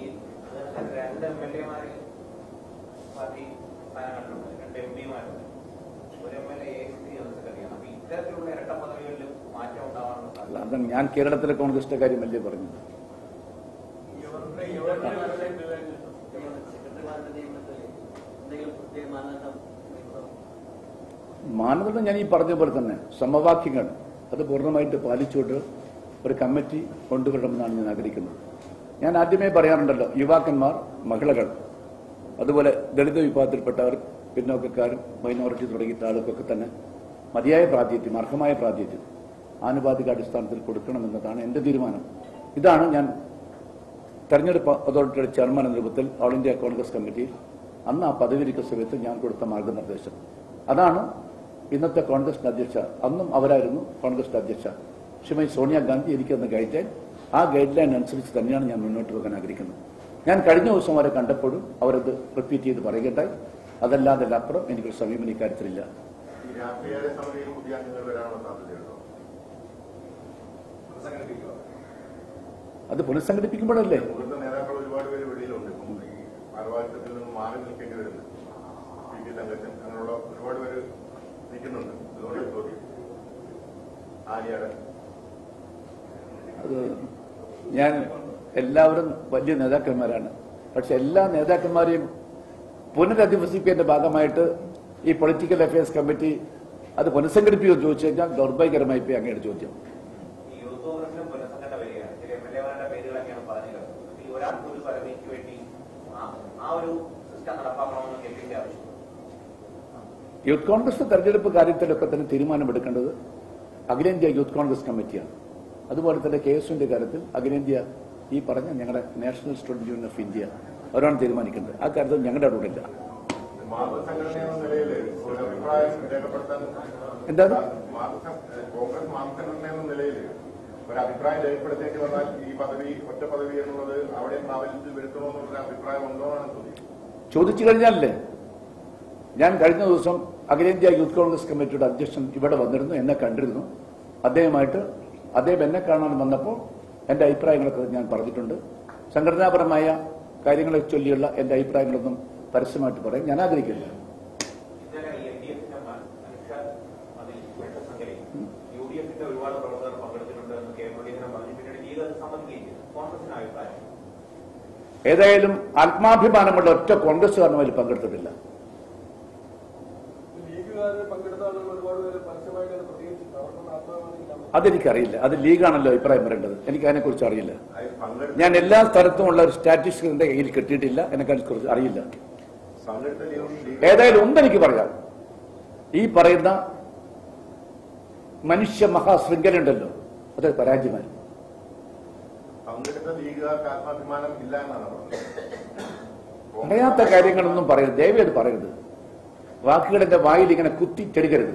അത് ഞാൻ കേരളത്തിലെ കോൺഗ്രസിന്റെ കാര്യമല്ലേ പറഞ്ഞത്. മാനദണ്ഡം ഞാൻ ഈ പറഞ്ഞ പോലെ തന്നെ സമവാക്യങ്ങൾ അത് പൂർണ്ണമായിട്ട് പാലിച്ചുകൊണ്ട് ഒരു കമ്മിറ്റി കൊണ്ടുവരണമെന്നാണ് ഞാൻ ആഗ്രഹിക്കുന്നത്. ഞാൻ ആദ്യമേ പറയാറുണ്ടല്ലോ, യുവാക്കന്മാർ, മഹിളകൾ, അതുപോലെ ദളിത് വിഭാഗത്തിൽപ്പെട്ടവർ, പിന്നോക്കക്കാർ, മൈനോറിറ്റി തുടങ്ങിയ ആളുകൾക്കൊക്കെ തന്നെ മതിയായ പ്രാതിനിധ്യം, അർഹമായ പ്രാതിനിധ്യം ആനുപാതിക അടിസ്ഥാനത്തിൽ കൊടുക്കണമെന്നതാണ് എന്റെ തീരുമാനം. ഇതാണ് ഞാൻ തെരഞ്ഞെടുപ്പ് അതോറിറ്റിയുടെ ചെയർമാൻ എന്ന രൂപത്തിൽ ഓൾ ഇന്ത്യ കോൺഗ്രസ് കമ്മിറ്റിയിൽ അന്ന് ആ പദവിയിരിക്കുന്ന സമയത്ത് ഞാൻ കൊടുത്ത മാർഗനിർദ്ദേശം. അതാണ് ഇന്നത്തെ കോൺഗ്രസിന്റെ അധ്യക്ഷ, അന്നും അവരായിരുന്നു കോൺഗ്രസിന്റെ അധ്യക്ഷ ശ്രീമതി സോണിയാഗാന്ധി എനിക്ക് തന്ന ഗൈഡ് ലൈൻ. ആ ഗൈഡ് ലൈൻ അനുസരിച്ച് തന്നെയാണ് ഞാൻ മുന്നോട്ട് പോകാൻ ആഗ്രഹിക്കുന്നത്. ഞാൻ കഴിഞ്ഞ ദിവസം അവരെ കണ്ടപ്പോഴും അവരത് റിപ്പീറ്റ് ചെയ്ത് പറയുകയുണ്ടായി. അതല്ലാതെ അപ്പുറം എനിക്കൊരു സമീപനം ഇക്കാര്യത്തിലില്ല. അത് പുനഃസംഘടിപ്പിക്കുമ്പോഴല്ലേ. നേതാക്കൾ ഒരുപാട് പേര് വെളിയിലുണ്ട്. ഭാരവാഹിത്വത്തിൽ നിന്ന് മാറി നിൽക്കേണ്ടി വരുന്നു. പി തങ്കച്ചൻ അങ്ങനെയുള്ള ഒരുപാട് പേര് നിൽക്കുന്നുണ്ട്. അതുകൊണ്ട് ചോദ്യം ആര്യാടൻ. അത് ഞാൻ എല്ലാവരും വലിയ നേതാക്കന്മാരാണ്. പക്ഷെ എല്ലാ നേതാക്കന്മാരെയും പുനരധിവസിപ്പിന്റെ ഭാഗമായിട്ട് ഈ പൊളിറ്റിക്കൽ അഫയേഴ്സ് കമ്മിറ്റി അത് പുനഃസംഘടിപ്പിക്കുമെന്ന് ചോദിച്ചു കഴിഞ്ഞാൽ ദൗർഭാഗ്യകരമായി പോയി അങ്ങയുടെ ചോദ്യം. യൂത്ത് കോൺഗ്രസ് തെരഞ്ഞെടുപ്പ് കാര്യത്തിലൊക്കെ തന്നെ തീരുമാനമെടുക്കേണ്ടത് അഖിലേന്ത്യാ യൂത്ത് കോൺഗ്രസ് കമ്മിറ്റിയാണ്. അതുപോലെ തന്നെ KSUവിന്റെ കാര്യത്തിൽ അഖിലേന്ത്യാ ഈ പറഞ്ഞ ഞങ്ങളുടെ national student union of India അവരാണ് തീരുമാനിക്കേണ്ടത്. ആ കാര്യത്തിൽ ഞങ്ങളുടെ അറിവില്ല. എന്താണ് കോൺഗ്രസ് മാതൃസംഘടന എന്ന നിലയിൽ ഒരു അഭിപ്രായം രേഖപ്പെടുത്തേണ്ടി വന്നാൽ ഈ പദവി, ഒറ്റ പദവി എന്നുള്ളത് അവിടെ പ്രാബല്യത്തിൽ വരുത്തണമെന്നുള്ള അഭിപ്രായം ഉണ്ടോ എന്നാണ് ചോദിച്ചു കഴിഞ്ഞാലല്ലേ. ഞാൻ കഴിഞ്ഞ ദിവസം അഖിലേന്ത്യാ യൂത്ത് കോൺഗ്രസ് കമ്മിറ്റിയുടെ അധ്യക്ഷൻ ഇവിടെ വന്നിരുന്നു, എന്നെ കണ്ടിരുന്നു. അദ്ദേഹം എന്നെ കാണാൻ വന്നപ്പോൾ എന്റെ അഭിപ്രായങ്ങളൊക്കെ ഞാൻ പറഞ്ഞിട്ടുണ്ട്. സംഘടനാപരമായ കാര്യങ്ങളെ ചൊല്ലിയുള്ള എന്റെ അഭിപ്രായങ്ങളൊന്നും പരസ്യമായിട്ട് പറയാൻ ഞാൻ ആഗ്രഹിക്കില്ല. ഏതായാലും ആത്മാഭിമാനമുള്ള ഒറ്റ കോൺഗ്രസ്സുകാരനും അതിൽ പങ്കെടുത്തിട്ടില്ല. അതെനിക്കറിയില്ല. അത് ലീഗാണല്ലോ അഭിപ്രായം പറയേണ്ടത്. എനിക്ക് അതിനെക്കുറിച്ച് അറിയില്ല. ഞാൻ എല്ലാ സ്ഥലത്തുമുള്ള ഒരു സ്റ്റാറ്റിസ്റ്റിക്സ് എന്റെ കയ്യിൽ കിട്ടിയിട്ടില്ല. എനിക്കതിനെക്കുറിച്ച് അറിയില്ല. ഏതായാലും ഒന്നെനിക്ക് പറയാം, ഈ പറയുന്ന മനുഷ്യ മഹാശൃംഖലയുണ്ടല്ലോ അത് പരാജയമായി. അറിയാത്ത കാര്യങ്ങളൊന്നും പറയരുത്, ദയവേ അത് പറയരുത്. വാക്കുകളെന്റെ വായിൽ ഇങ്ങനെ കുത്തി ചെടുക്കരുത്.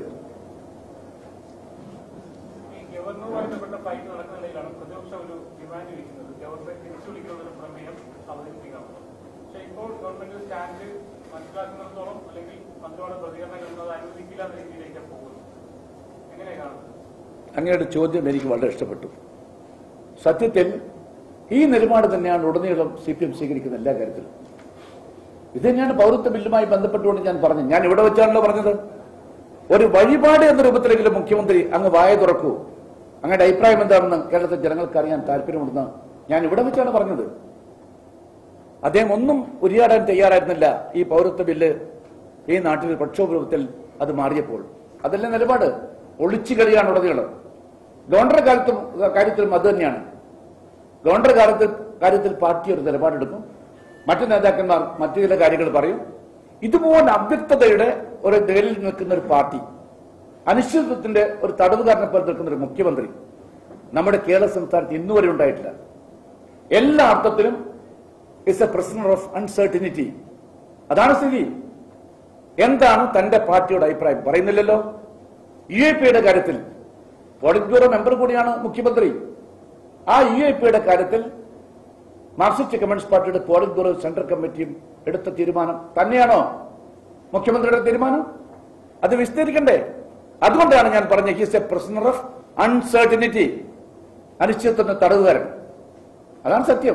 ഗവർണറുമായി ബന്ധപ്പെട്ട ഫൈറ്റ് നടക്കുന്ന നിലയിലാണ് പ്രതിപക്ഷം ഒരു ഡിമാൻഡ് വയ്ക്കുന്നത്, ഗവർണറെ തിരിച്ചു വിളിക്കുന്ന ഒരു പ്രമേയം അവതരിപ്പിക്കണം. പക്ഷെ ഇപ്പോൾ ഗവൺമെന്റ് സ്റ്റാൻഡ് മനസ്സിലാക്കുന്നിടത്തോളം അല്ലെങ്കിൽ മന്ത്രിയുടെ പ്രതികരണം എന്നത് അനുവദിക്കില്ലാത്ത രീതിയിലേക്ക് പോകുന്നു. എങ്ങനെ കാണുന്നത്? അങ്ങയുടെ ചോദ്യം എനിക്ക് വളരെ ഇഷ്ടപ്പെട്ടു. സത്യത്തിൽ ഈ നിലപാട് തന്നെയാണ് ഉടനീളം CPM സ്വീകരിക്കുന്ന എല്ലാ കാര്യത്തിലും. ഇത് തന്നെയാണ് പൗരത്വ ബില്ലുമായി ബന്ധപ്പെട്ടുകൊണ്ട് ഞാൻ പറഞ്ഞു. ഞാൻ ഇവിടെ വെച്ചാണല്ലോ പറഞ്ഞത്. ഒരു വഴിപാട് എന്ന രൂപത്തിലെങ്കിലും മുഖ്യമന്ത്രി അങ്ങ് വായ തുറക്കൂ, അങ്ങയുടെ അഭിപ്രായം എന്താണെന്ന് കേരളത്തിലെ ജനങ്ങൾക്ക് അറിയാൻ താല്പര്യമുണ്ടെന്ന് ഞാൻ ഇവിടെ വെച്ചാണ് പറഞ്ഞത്. അദ്ദേഹം ഒന്നും ഉരിയാടാൻ തയ്യാറായിരുന്നില്ല. ഈ പൗരത്വ ബില്ല് ഈ നാട്ടിൽ പ്രക്ഷോഭ രൂപത്തിൽ അത് മാറിയപ്പോൾ അതല്ല നിലപാട്. ഒളിച്ചു കളിയാണ് ഉടനീളം. ഗവർണറുടെ കാര്യത്തിലും അത് തന്നെയാണ്. ഗവർണറുടെ കാര്യത്തിൽ പാർട്ടി ഒരു നിലപാടെടുക്കും, മറ്റു നേതാക്കന്മാർ മറ്റു ചില കാര്യങ്ങൾ പറയും. ഇതുപോലെ അവ്യക്തതയുടെ ഒരു നിഴലിൽ നിൽക്കുന്ന ഒരു പാർട്ടി, അനിശ്ചിതത്വത്തിന്റെ ഒരു തടവുകാരനെ പോലെ നിൽക്കുന്ന ഒരു മുഖ്യമന്ത്രി നമ്മുടെ കേരള സംസ്ഥാനത്ത് ഇന്നുവരെ ഉണ്ടായിട്ടില്ല. എല്ലാ അർത്ഥത്തിലും is a prisoner of uncertainty. അതാണ് സ്ഥിതി. എന്താണ് തന്റെ പാർട്ടിയുടെ അഭിപ്രായം പറയുന്നില്ലല്ലോ. UAPയുടെ കാര്യത്തിൽ പോളിറ്റ് ബ്യൂറോ മെമ്പർ കൂടിയാണ് മുഖ്യമന്ത്രി. ആ UAPയുടെ കാര്യത്തിൽ മാർക്സിസ്റ്റ് കമ്മ്യൂണിസ്റ്റ് പാർട്ടിയുടെ പോളിറ്റ് ബ്യൂറോ സെൻട്രൽ കമ്മിറ്റിയും എടുത്ത തീരുമാനം തന്നെയാണോ മുഖ്യമന്ത്രിയുടെ തീരുമാനം? അത് വിശദീകരിക്കണ്ടേ? അതുകൊണ്ടാണ് ഞാൻ പറഞ്ഞ he's a prisoner of uncertainty, അനിശ്ചിതത്വത്തിന്റെ തടവുകാരൻ. അതാണ് സത്യം.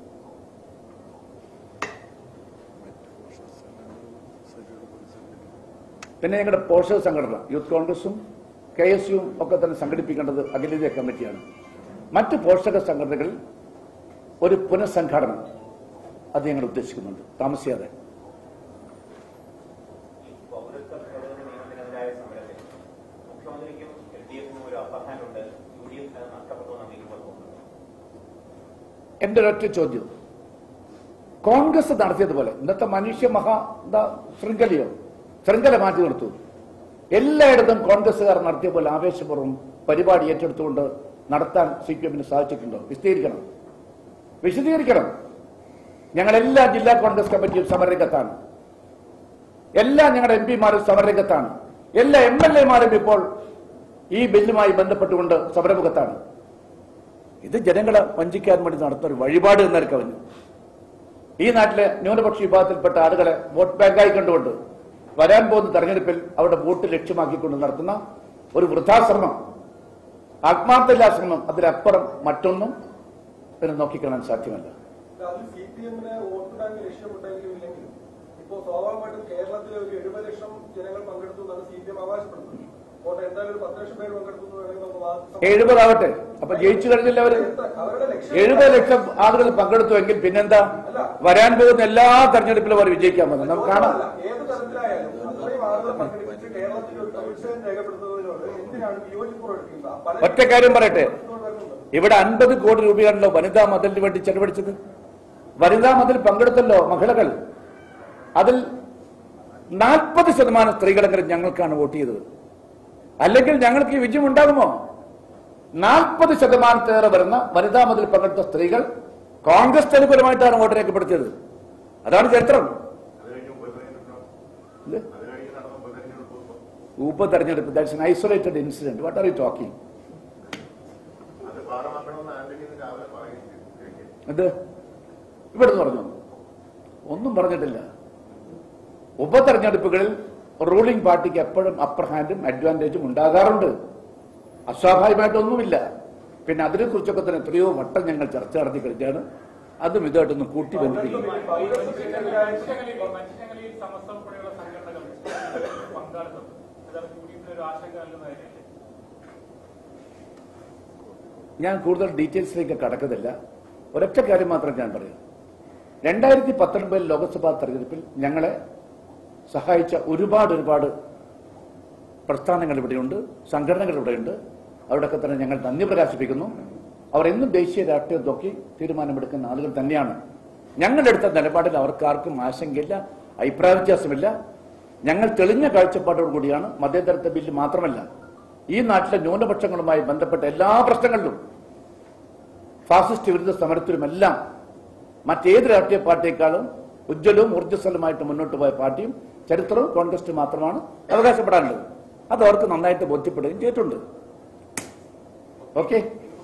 പിന്നെ ഞങ്ങളുടെ പോഷക സംഘടന യൂത്ത് കോൺഗ്രസും KSUവും ഒക്കെ തന്നെ സംഘടിപ്പിക്കേണ്ടത് അഖിലേന്ത്യാ കമ്മിറ്റിയാണ്. മറ്റ് പോഷക സംഘടനകളിൽ ഒരു പുനഃസംഘാടനം അത് ഞങ്ങൾ ഉദ്ദേശിക്കുന്നുണ്ട് താമസിയാതെ. എന്റെ ഒരൊറ്റ ചോദ്യം, കോൺഗ്രസ് നടത്തിയതുപോലെ ഇന്നത്തെ മനുഷ്യ ശൃംഖല മാറ്റി നിർത്തൂ. എല്ലായിടത്തും കോൺഗ്രസുകാർ നടത്തിയ പോലെ ആവേശപൂർവ്വം പരിപാടി ഏറ്റെടുത്തുകൊണ്ട് നടത്താൻ CPMന് സാധിച്ചിട്ടുണ്ടോ? വിശദീകരിക്കണം. ഞങ്ങൾ എല്ലാ ജില്ലാ കോൺഗ്രസ് കമ്മിറ്റിയും സമരരംഗത്താണ്. എല്ലാ ഞങ്ങളുടെ MP മാരും സമരരംഗത്താണ്. എല്ലാ MLA മാരും ഇപ്പോൾ ഈ ബില്ലുമായി ബന്ധപ്പെട്ടുകൊണ്ട് സമരമുഖത്താണ്. ഇത് ജനങ്ങളെ വഞ്ചിക്കാൻ വേണ്ടി നടത്തുന്ന ഒരു വഴിപാട് എന്നൊരു കവിഞ്ഞു. ഈ നാട്ടിലെ ന്യൂനപക്ഷ വിഭാഗത്തിൽപ്പെട്ട ആളുകളെ വോട്ട് ബാങ്കായി കണ്ടുകൊണ്ട് വരാൻ പോകുന്ന തെരഞ്ഞെടുപ്പിൽ അവരുടെ വോട്ട് ലക്ഷ്യമാക്കിക്കൊണ്ട് നടത്തുന്ന ഒരു വൃഥാശ്രമം, ആത്മാർത്ഥമില്ലാ ശ്രമം, അതിലപ്പുറം മറ്റൊന്നും ഇതിനെ നോക്കിക്കാണാൻ സാധ്യമല്ല. CPMന് വോട്ട് ബാങ്ക് ലക്ഷ്യമുണ്ടെങ്കിലും ഇല്ലെങ്കിലും ഇപ്പോൾ സ്വാഭാവികമായിട്ടും കേരളത്തിലെ ഒരു 70 ലക്ഷം ജനങ്ങൾ പങ്കെടുത്തു എന്നാണ് CPM അവകാശപ്പെടുന്നത്. വോട്ട് എന്തായാലും ഒരു 10 ലക്ഷം പേര് പങ്കെടുത്തു എന്ന് വേണമെങ്കിൽ നമുക്ക് 70 ആവട്ടെ. അപ്പൊ ജയിച്ചു കഴിഞ്ഞില്ല അവര്. 70 ലക്ഷം ആളുകൾ പങ്കെടുത്തുവെങ്കിൽ പിന്നെന്താ വരാൻ പോകുന്ന എല്ലാ തെരഞ്ഞെടുപ്പിലും അവർ വിജയിക്കാൻ പോകുന്നത് നമുക്ക് കാണാം. ഏത് തരത്തിലായാലും അത്രയും ആളുകൾ പങ്കെടുപ്പിച്ച് കേരളത്തിൽ ഒരു പ്രതിഷേധം രേഖപ്പെടുത്തുന്നതിനോട് എന്തിനാണ് വിയോജിപ്പുറെടുക്കുന്നത്? ഒറ്റ കാര്യം പറയട്ടെ, ഇവിടെ 50 കോടി രൂപയാണല്ലോ വനിതാ മതിലിന് വേണ്ടി ചെലവഴിച്ചത്. വനിതാ മതിൽ പങ്കെടുത്തല്ലോ മഹിളകൾ. അതിൽ 40% സ്ത്രീകളെങ്കിലും ഞങ്ങൾക്കാണ് വോട്ട് ചെയ്തത്. അല്ലെങ്കിൽ ഞങ്ങൾക്ക് ഈ വിജയം ഉണ്ടാകുമോ? 40%-ലേറെ വരുന്ന വനിതാ മതിൽ പങ്കെടുത്ത സ്ത്രീകൾ കോൺഗ്രസ് അനുകൂലമായിട്ടാണ് വോട്ട് രേഖപ്പെടുത്തിയത്. അതാണ് ചരിത്രം. ഉപതെരഞ്ഞെടുപ്പ് that's an isolated incident. What are you talking? ഇത് ഇവിടുന്ന് പറഞ്ഞു ഒന്നും പറഞ്ഞിട്ടില്ല. ഉപതെരഞ്ഞെടുപ്പുകളിൽ റൂളിംഗ് പാർട്ടിക്ക് എപ്പോഴും അപ്പർ ഹാൻഡും അഡ്വാൻറ്റേജും ഉണ്ടാകാറുണ്ട്. അസ്വാഭാവികമായിട്ടൊന്നുമില്ല. പിന്നെ അതിനെക്കുറിച്ചൊക്കെ തന്നെ എത്രയോ വട്ടം ഞങ്ങൾ ചർച്ച നടത്തി കഴിഞ്ഞാണ്. അതും ഇതായിട്ടൊന്ന് കൂട്ടി ബന്ധിപ്പിക്കും. ഞാൻ കൂടുതൽ ഡീറ്റെയിൽസിലേക്ക് കടക്കുന്നില്ല. ഒരൊറ്റ കാര്യം മാത്രം ഞാൻ പറയാം. 2019 ലോക്സഭാ തെരഞ്ഞെടുപ്പിൽ ഞങ്ങളെ സഹായിച്ച ഒരുപാട് പ്രസ്ഥാനങ്ങൾ ഇവിടെയുണ്ട്, സംഘടനകൾ ഇവിടെയുണ്ട്. അവരുടെയൊക്കെ തന്നെ ഞങ്ങൾ നന്ദി പ്രകാശിപ്പിക്കുന്നു. അവർ എന്നും ദേശീയ രാഷ്ട്രീയം നോക്കി തീരുമാനമെടുക്കുന്ന ആളുകൾ തന്നെയാണ്. ഞങ്ങളെടുത്ത നിലപാടിൽ അവർക്കാർക്കും ആശങ്കയില്ല, അഭിപ്രായ വ്യത്യാസമില്ല. ഞങ്ങൾ തെളിഞ്ഞ കാഴ്ചപ്പാടോടുകൂടിയാണ് മതേതരത്വ ബില്ല് മാത്രമല്ല ഈ നാട്ടിലെ ന്യൂനപക്ഷങ്ങളുമായി ബന്ധപ്പെട്ട എല്ലാ പ്രശ്നങ്ങളിലും ഫാസിസ്റ്റ് വിരുദ്ധ സമരത്തിലുമെല്ലാം മറ്റേത് രാഷ്ട്രീയ പാർട്ടിയേക്കാളും ഉജ്ജ്വലവും ഊർജ്ജസ്വലമായിട്ട് മുന്നോട്ട് പോയ പാർട്ടിയും ചരിത്രവും കോൺഗ്രസ് മാത്രമാണ് അവകാശപ്പെടാനുള്ളത്. അത് അവർക്ക് നന്നായിട്ട് ബോധ്യപ്പെടുകയും ചെയ്തിട്ടുണ്ട്. ഓക്കെ,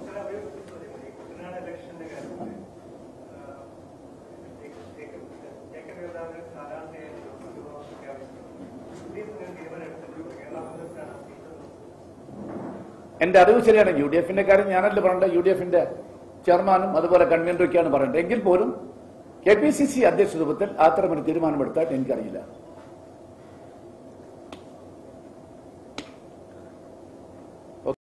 എന്റെ അറിവ് ശരിയാണ്. യു ഡി എഫിന്റെ കാര്യം ഞാനല്ല പറയേണ്ടത്, യു ഡി എഫിന്റെ ചെയർമാനും അതുപോലെ കൺവീനറൊക്കെയാണ് പറയേണ്ടത്. എങ്കിൽ പോലും KPCC അധ്യക്ഷ രൂപത്തിൽ അത്തരമൊരു തീരുമാനമെടുത്തായിട്ട് എനിക്കറിയില്ല.